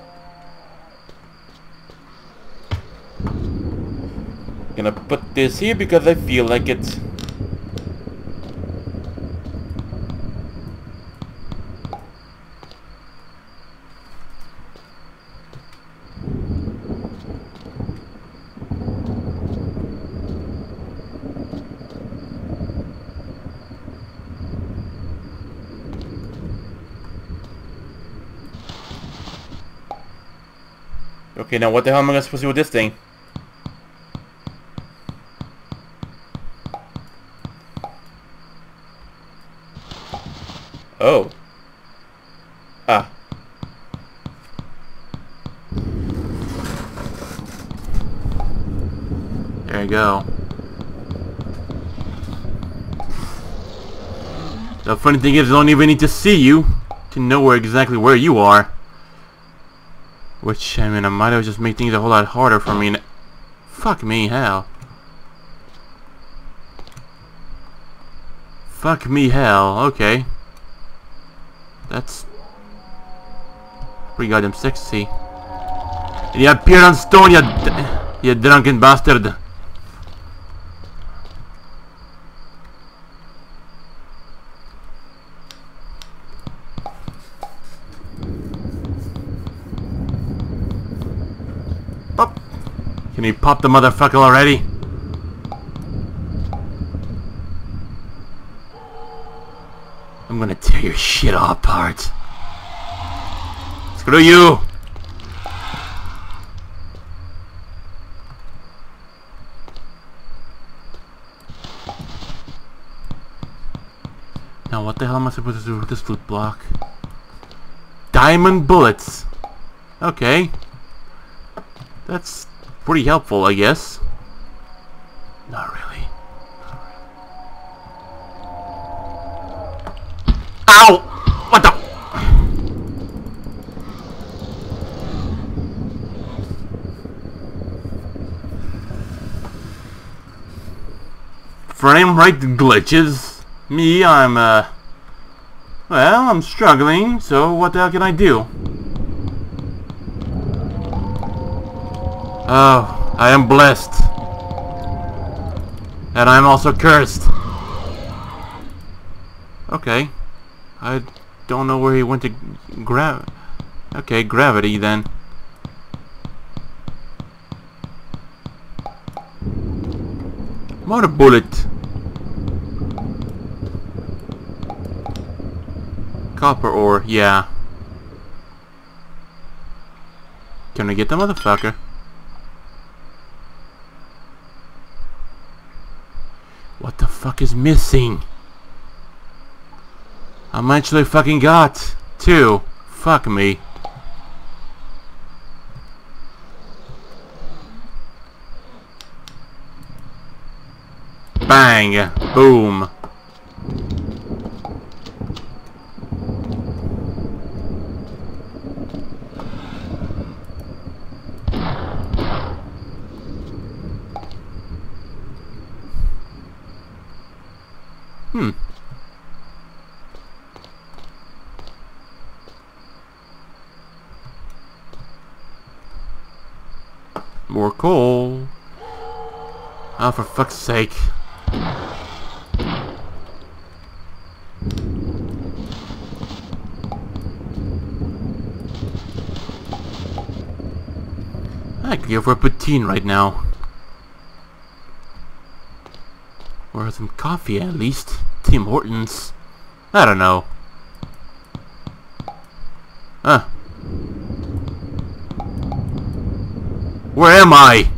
Gonna put this here because I feel like it. Okay, now what the hell am I supposed to do with this thing? Oh. Ah. There you go. The funny thing is, I don't even need to see you to know exactly where you are. Which, I mean, I might have just made things a whole lot harder for me. Fuck me, hell. Fuck me, hell. Okay. That's pretty goddamn sexy. And you appeared on stone, you drunken bastard. Pop. Can you pop the motherfucker already? I'm gonna tear your shit all apart. Screw you! Now what the hell am I supposed to do with this loot block? Diamond bullets! Okay. That's pretty helpful, I guess. Not really. Ow! What the? Frame rate glitches. Me, well, I'm struggling, so what the hell can I do? Oh, I am blessed. And I'm also cursed. Okay. I don't know where he went to Okay, gravity then. Motor bullet. Copper ore, yeah. Can I get the motherfucker? What the fuck is missing? How much do I fucking got? 2. Fuck me. Bang! Boom! More coal. Oh, for fuck's sake. I could go for a poutine right now. Or some coffee at least. Tim Hortons. I don't know. Huh. Where am I?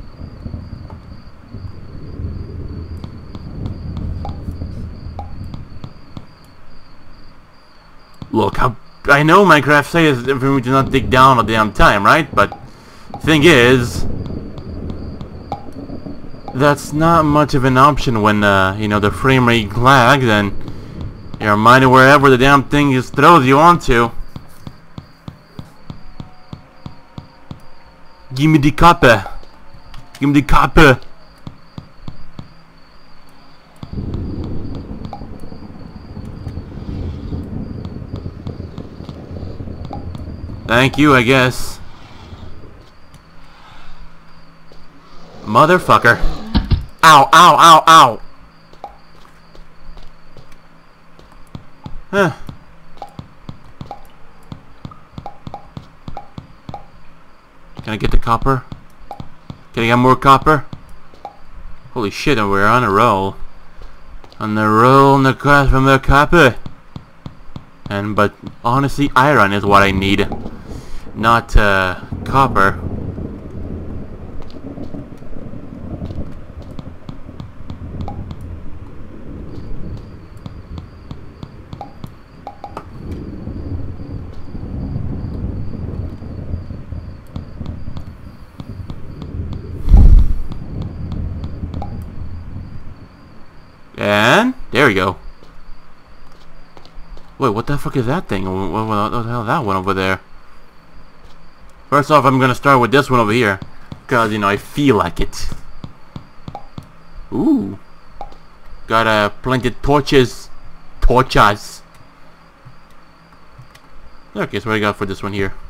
Look, I know Minecraft says for me to not dig down all the damn time, right? But thing is, that's not much of an option when you know, the frame rate lags and you're mining wherever the damn thing just throws you onto. Give me the copper. Give me the copper. Thank you, I guess. Motherfucker. Ow, ow, ow, ow. Huh. Can I get the copper? Can I get more copper? Holy shit, and we're on a roll. On the roll in the cross from the copper. But honestly, iron is what I need. Not, copper. And there we go. Wait, what the fuck is that thing? What the hell is that one over there? First off, I'm gonna start with this one over here, cause you know I feel like it. Ooh, got plenty of torches. Torches. Okay, so what I got for this one here?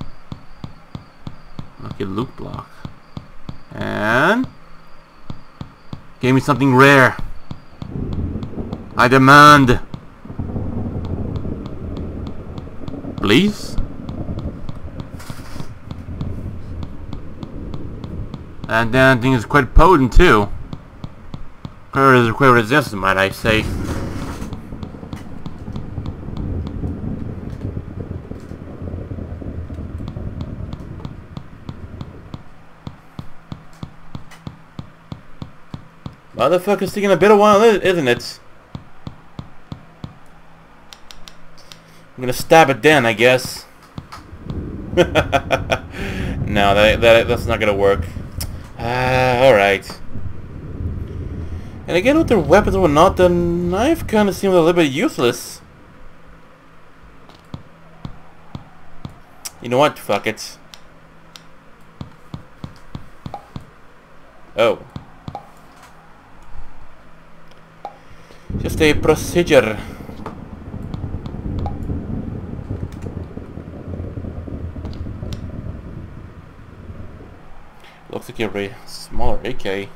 Okay, loot block. And gave me something rare. I demand. Please? And that thing is quite potent too. Quite resistant, might I say. Motherfucker's taking a bit of a while, isn't it? I'm gonna stab it then, I guess. No, that's not gonna work. Alright. And again, with their weapons or whatnot, the knife kind of seems a little bit useless. You know what? Fuck it. Oh. Just a procedure. Looks like a smaller AK.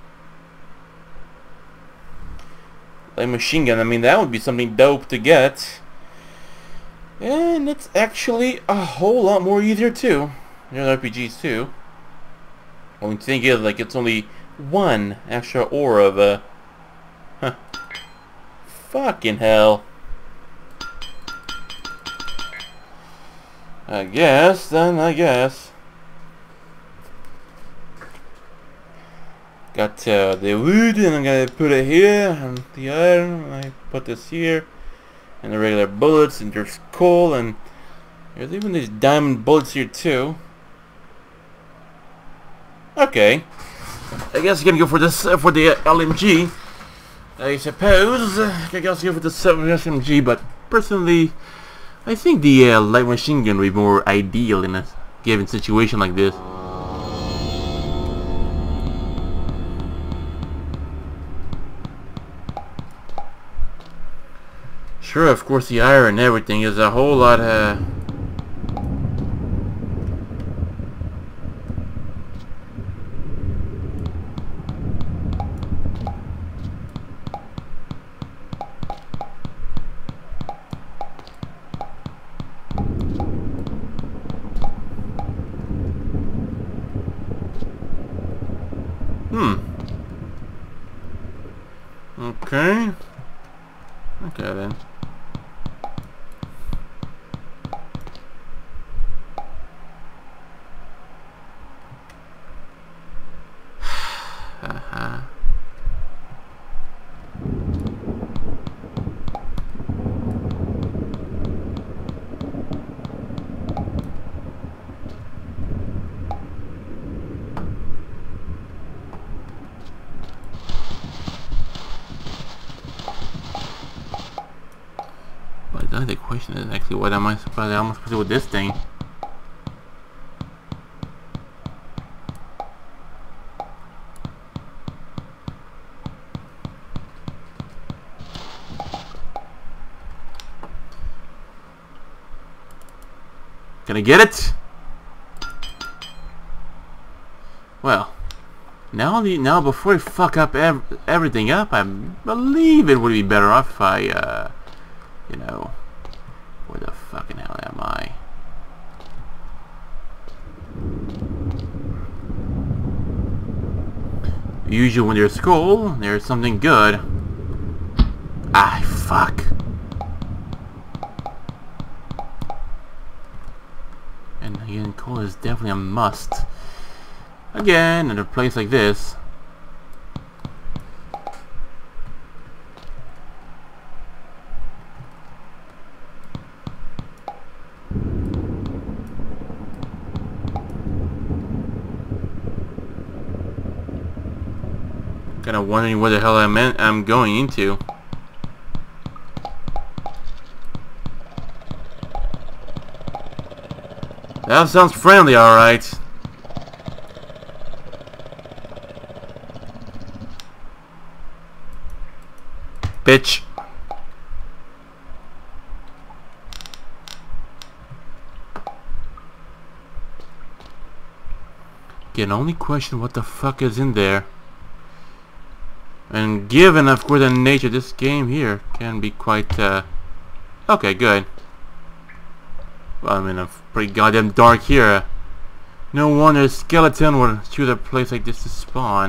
Like machine gun, I mean that would be something dope to get. And it's actually a whole lot more easier too. There's RPGs too. Only thing is, like, it's only one extra ore of fucking hell. I guess, then I guess. Got the wood, and I'm gonna put it here, and the iron, I put this here, and the regular bullets, and there's coal, and there's even these diamond bullets here too. Okay, I guess I'm gonna go for this for the LMG. I suppose I guess go for the SMG, but personally, I think the light machine gun would be more ideal in a given situation like this. Sure, of course, the iron and everything is a whole lot. Okay. Okay then. The question is actually what am I supposed to do with this thing? Can I get it? Well, now before I fuck up everything up, I believe it would be better off if I you know, where the fucking hell am I? Usually when there's skull, there's something good. Ah, fuck. And again, coal is definitely a must. Again, in a place like this. Kinda wondering where the hell I'm going into. That sounds friendly, alright. Bitch. Again, only question what the fuck is in there. And given, of course, the nature of this game here can be quite, okay, good. Well, I mean, it's pretty goddamn dark here. No wonder a skeleton would choose a place like this to spawn.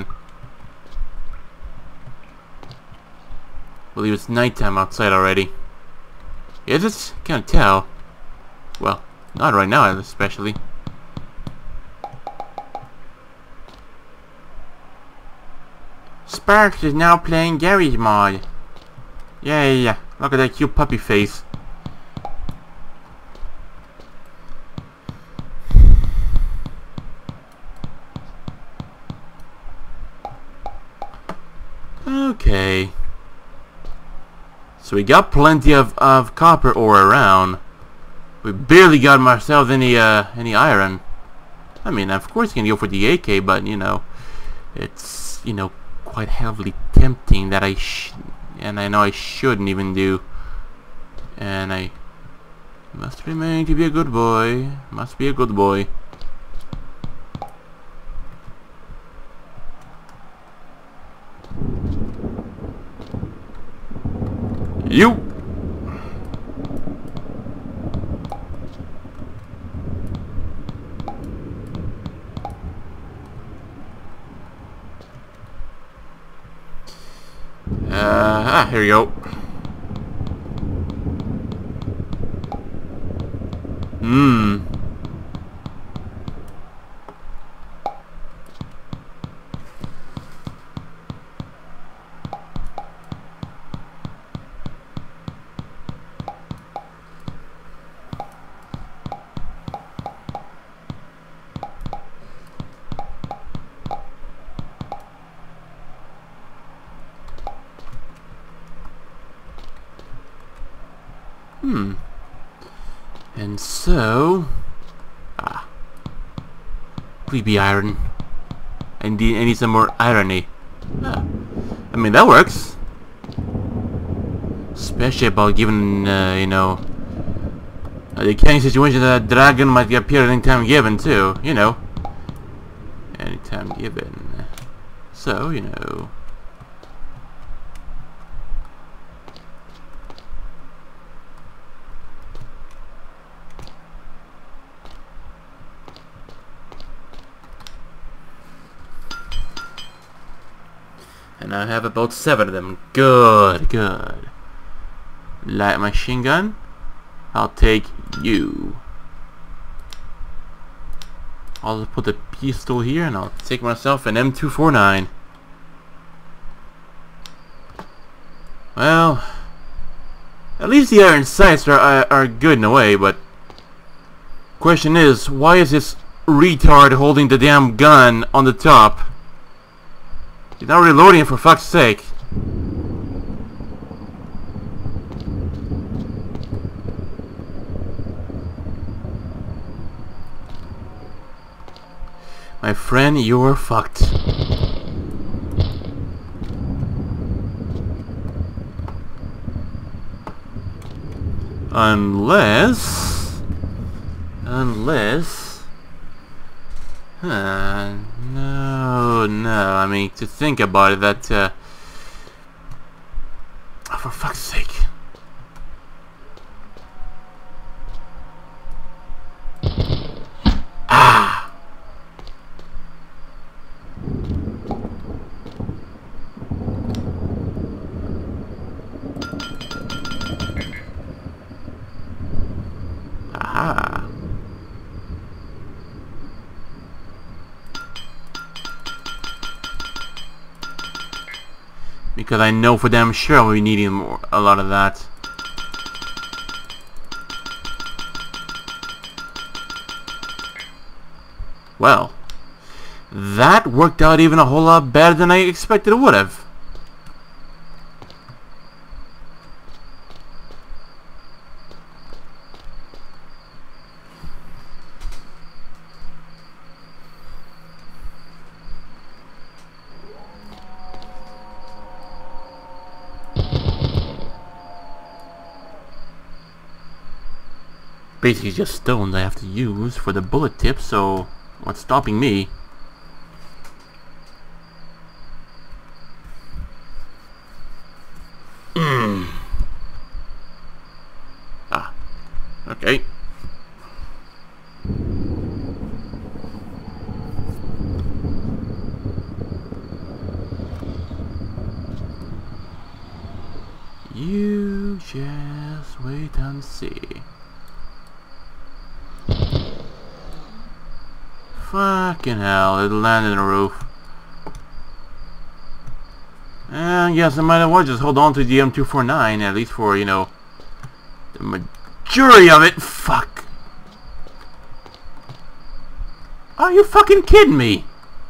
I believe it's nighttime outside already. Is it? Can't tell. Well, not right now, especially. Sparks is now playing Gary's mod. Yay, look at that cute puppy face. Okay. So we got plenty of copper ore around. We barely got ourselves any iron. I mean, of course you can go for the AK, but you know, it's, you know, quite heavily tempting that and I know I shouldn't even do. And I must remain to be a good boy. Must be a good boy. You. Here we go. And so, creepy iron. I need some more irony. I mean, that works. Especially about given, you know, the kind of situation that a dragon might appear at any time given, too. You know, anytime given. So, you know. And I have about 7 of them. Good, good. Light machine gun. I'll take you. I'll put the pistol here and I'll take myself an M249. Well, at least the iron sights are good in a way, but question is, why is this retard holding the damn gun on the top? He's not reloading it, for fuck's sake. My friend, you're fucked. Unless... No, I mean, to think about it, that, oh, for fuck's sake. Because I know for damn sure I'll be needing a lot of that. Well, that worked out even a whole lot better than I expected it would have. Basically just stones I have to use for the bullet tip, so what's stopping me? Okay. You just wait and see. Fucking hell, it landed in the roof. Yes, I might as well just hold on to the M249, at least for, you know, the majority of it. Fuck. Are you fucking kidding me?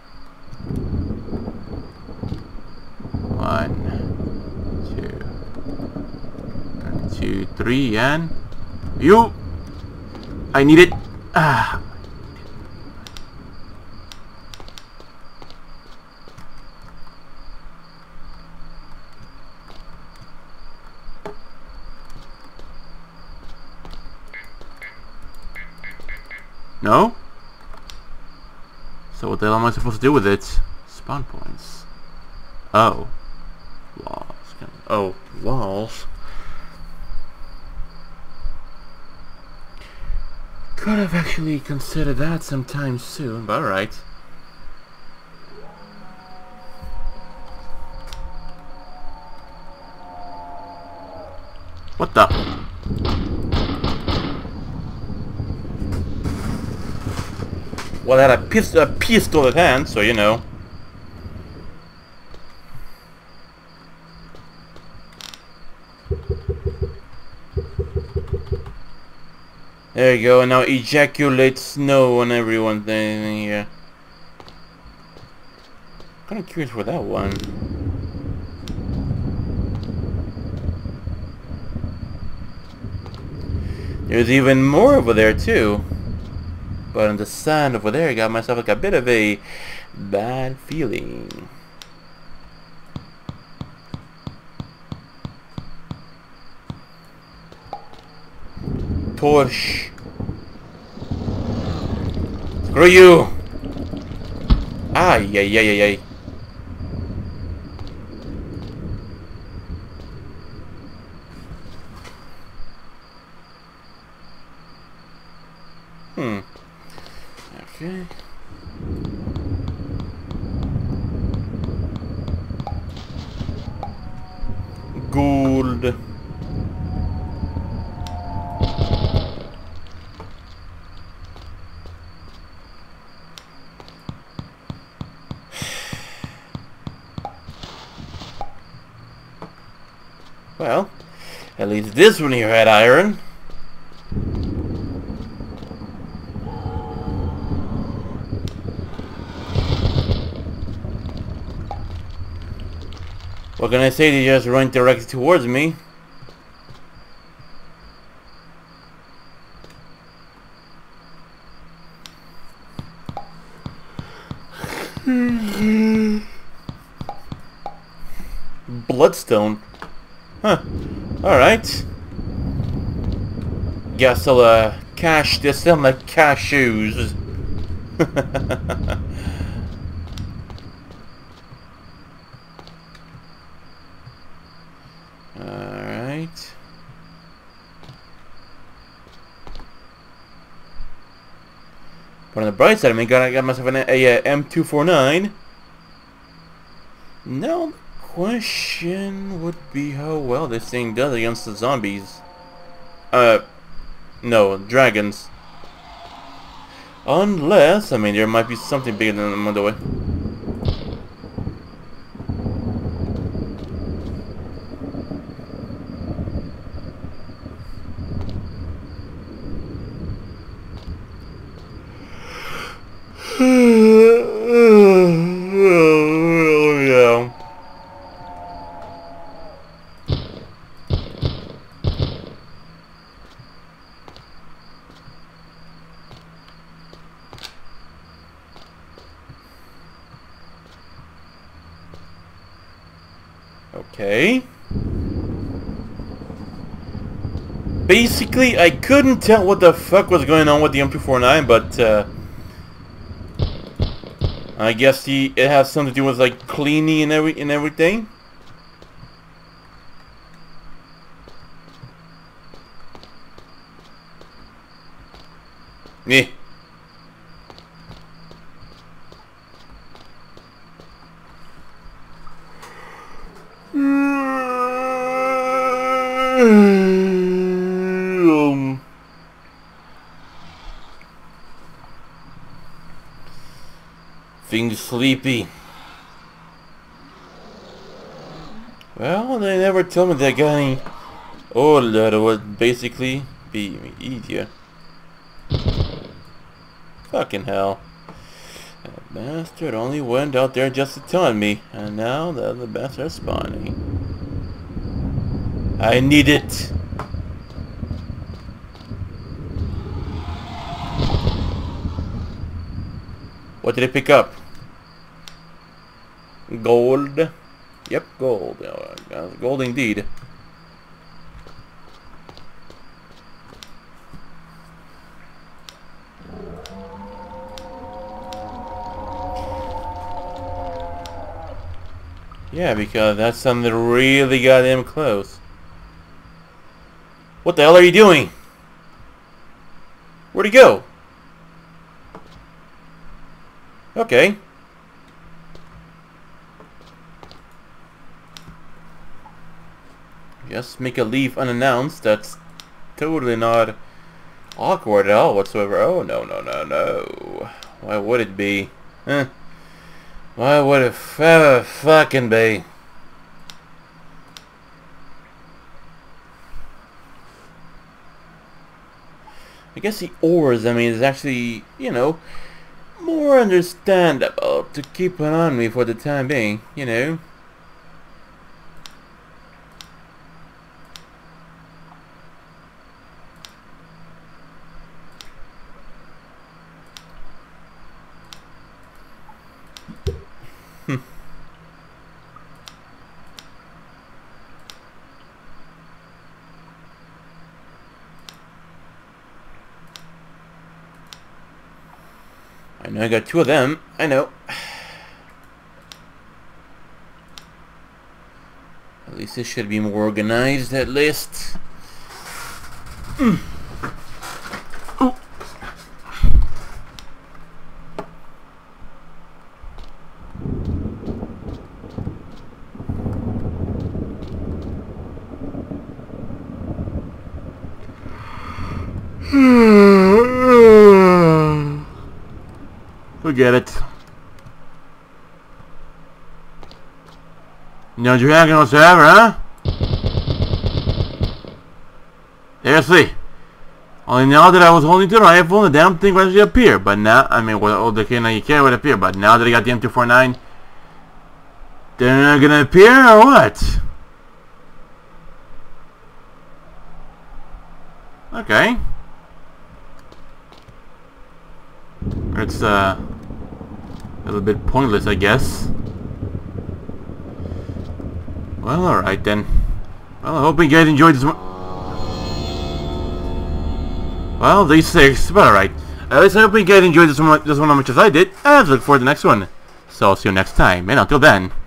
1, 2, 3, and you. I need it. Ah. No? So what the hell am I supposed to do with it? Spawn points. Oh. Walls. Oh, walls. Could have actually considered that sometime soon, but alright. What the? Well, I had a pistol at hand, so you know. There you go, and now ejaculate snow on everyone thing here. Kind of curious for that one. There's even more over there too. But on the sand over there, I got myself like a bit of a bad feeling. Torch. Screw you! Ay, ay, ay, ay, ay. Okay. Gold. Well, at least this one here had iron. What can I say? They just run directly towards me. Bloodstone. Huh. Alright. Guess I'll cash this in like cashews. Alright. But on the bright side, I got myself a M249. Now the question would be how well this thing does against the zombies. No, dragons. Unless, I mean, there might be something bigger than them on the way. Yeah. Okay. Basically, I couldn't tell what the fuck was going on with the M249, but I guess it has something to do with like cleaning and everything. Yeah. Feeling sleepy. Well, they never told me they got any oil that would basically be easier. Fucking hell. That bastard only went out there just to taunt me, and now the other bastards are spawning. I need it! What did I pick up? Gold. Yep, gold. Gold indeed. Yeah, because that's something really goddamn close. What the hell are you doing? Where'd he go? Okay. Just make a leave unannounced. That's totally not awkward at all whatsoever. Oh, no, no, no, no. Why would it be? Huh? Why would it ever fucking be? I guess the ores, I mean, is actually, you know, more understandable to keep it on me for the time being, you know. I know I got two of them. I know. At least this should be more organized, at least. Oh. Forget it. No dragon whatsoever, huh? Seriously. Only now that I was holding the rifle, the damn thing actually appeared. But now, I mean, well, the K9 you carry would appear. But now that I got the M249, they're not gonna appear, or what? Okay. It's a little bit pointless, I guess. Well, alright then. Well, I hope you guys enjoyed this one. Well, these six, but alright. At least I hope you guys enjoyed this one as much as I did. And I look forward to the next one. So I'll see you next time. And until then.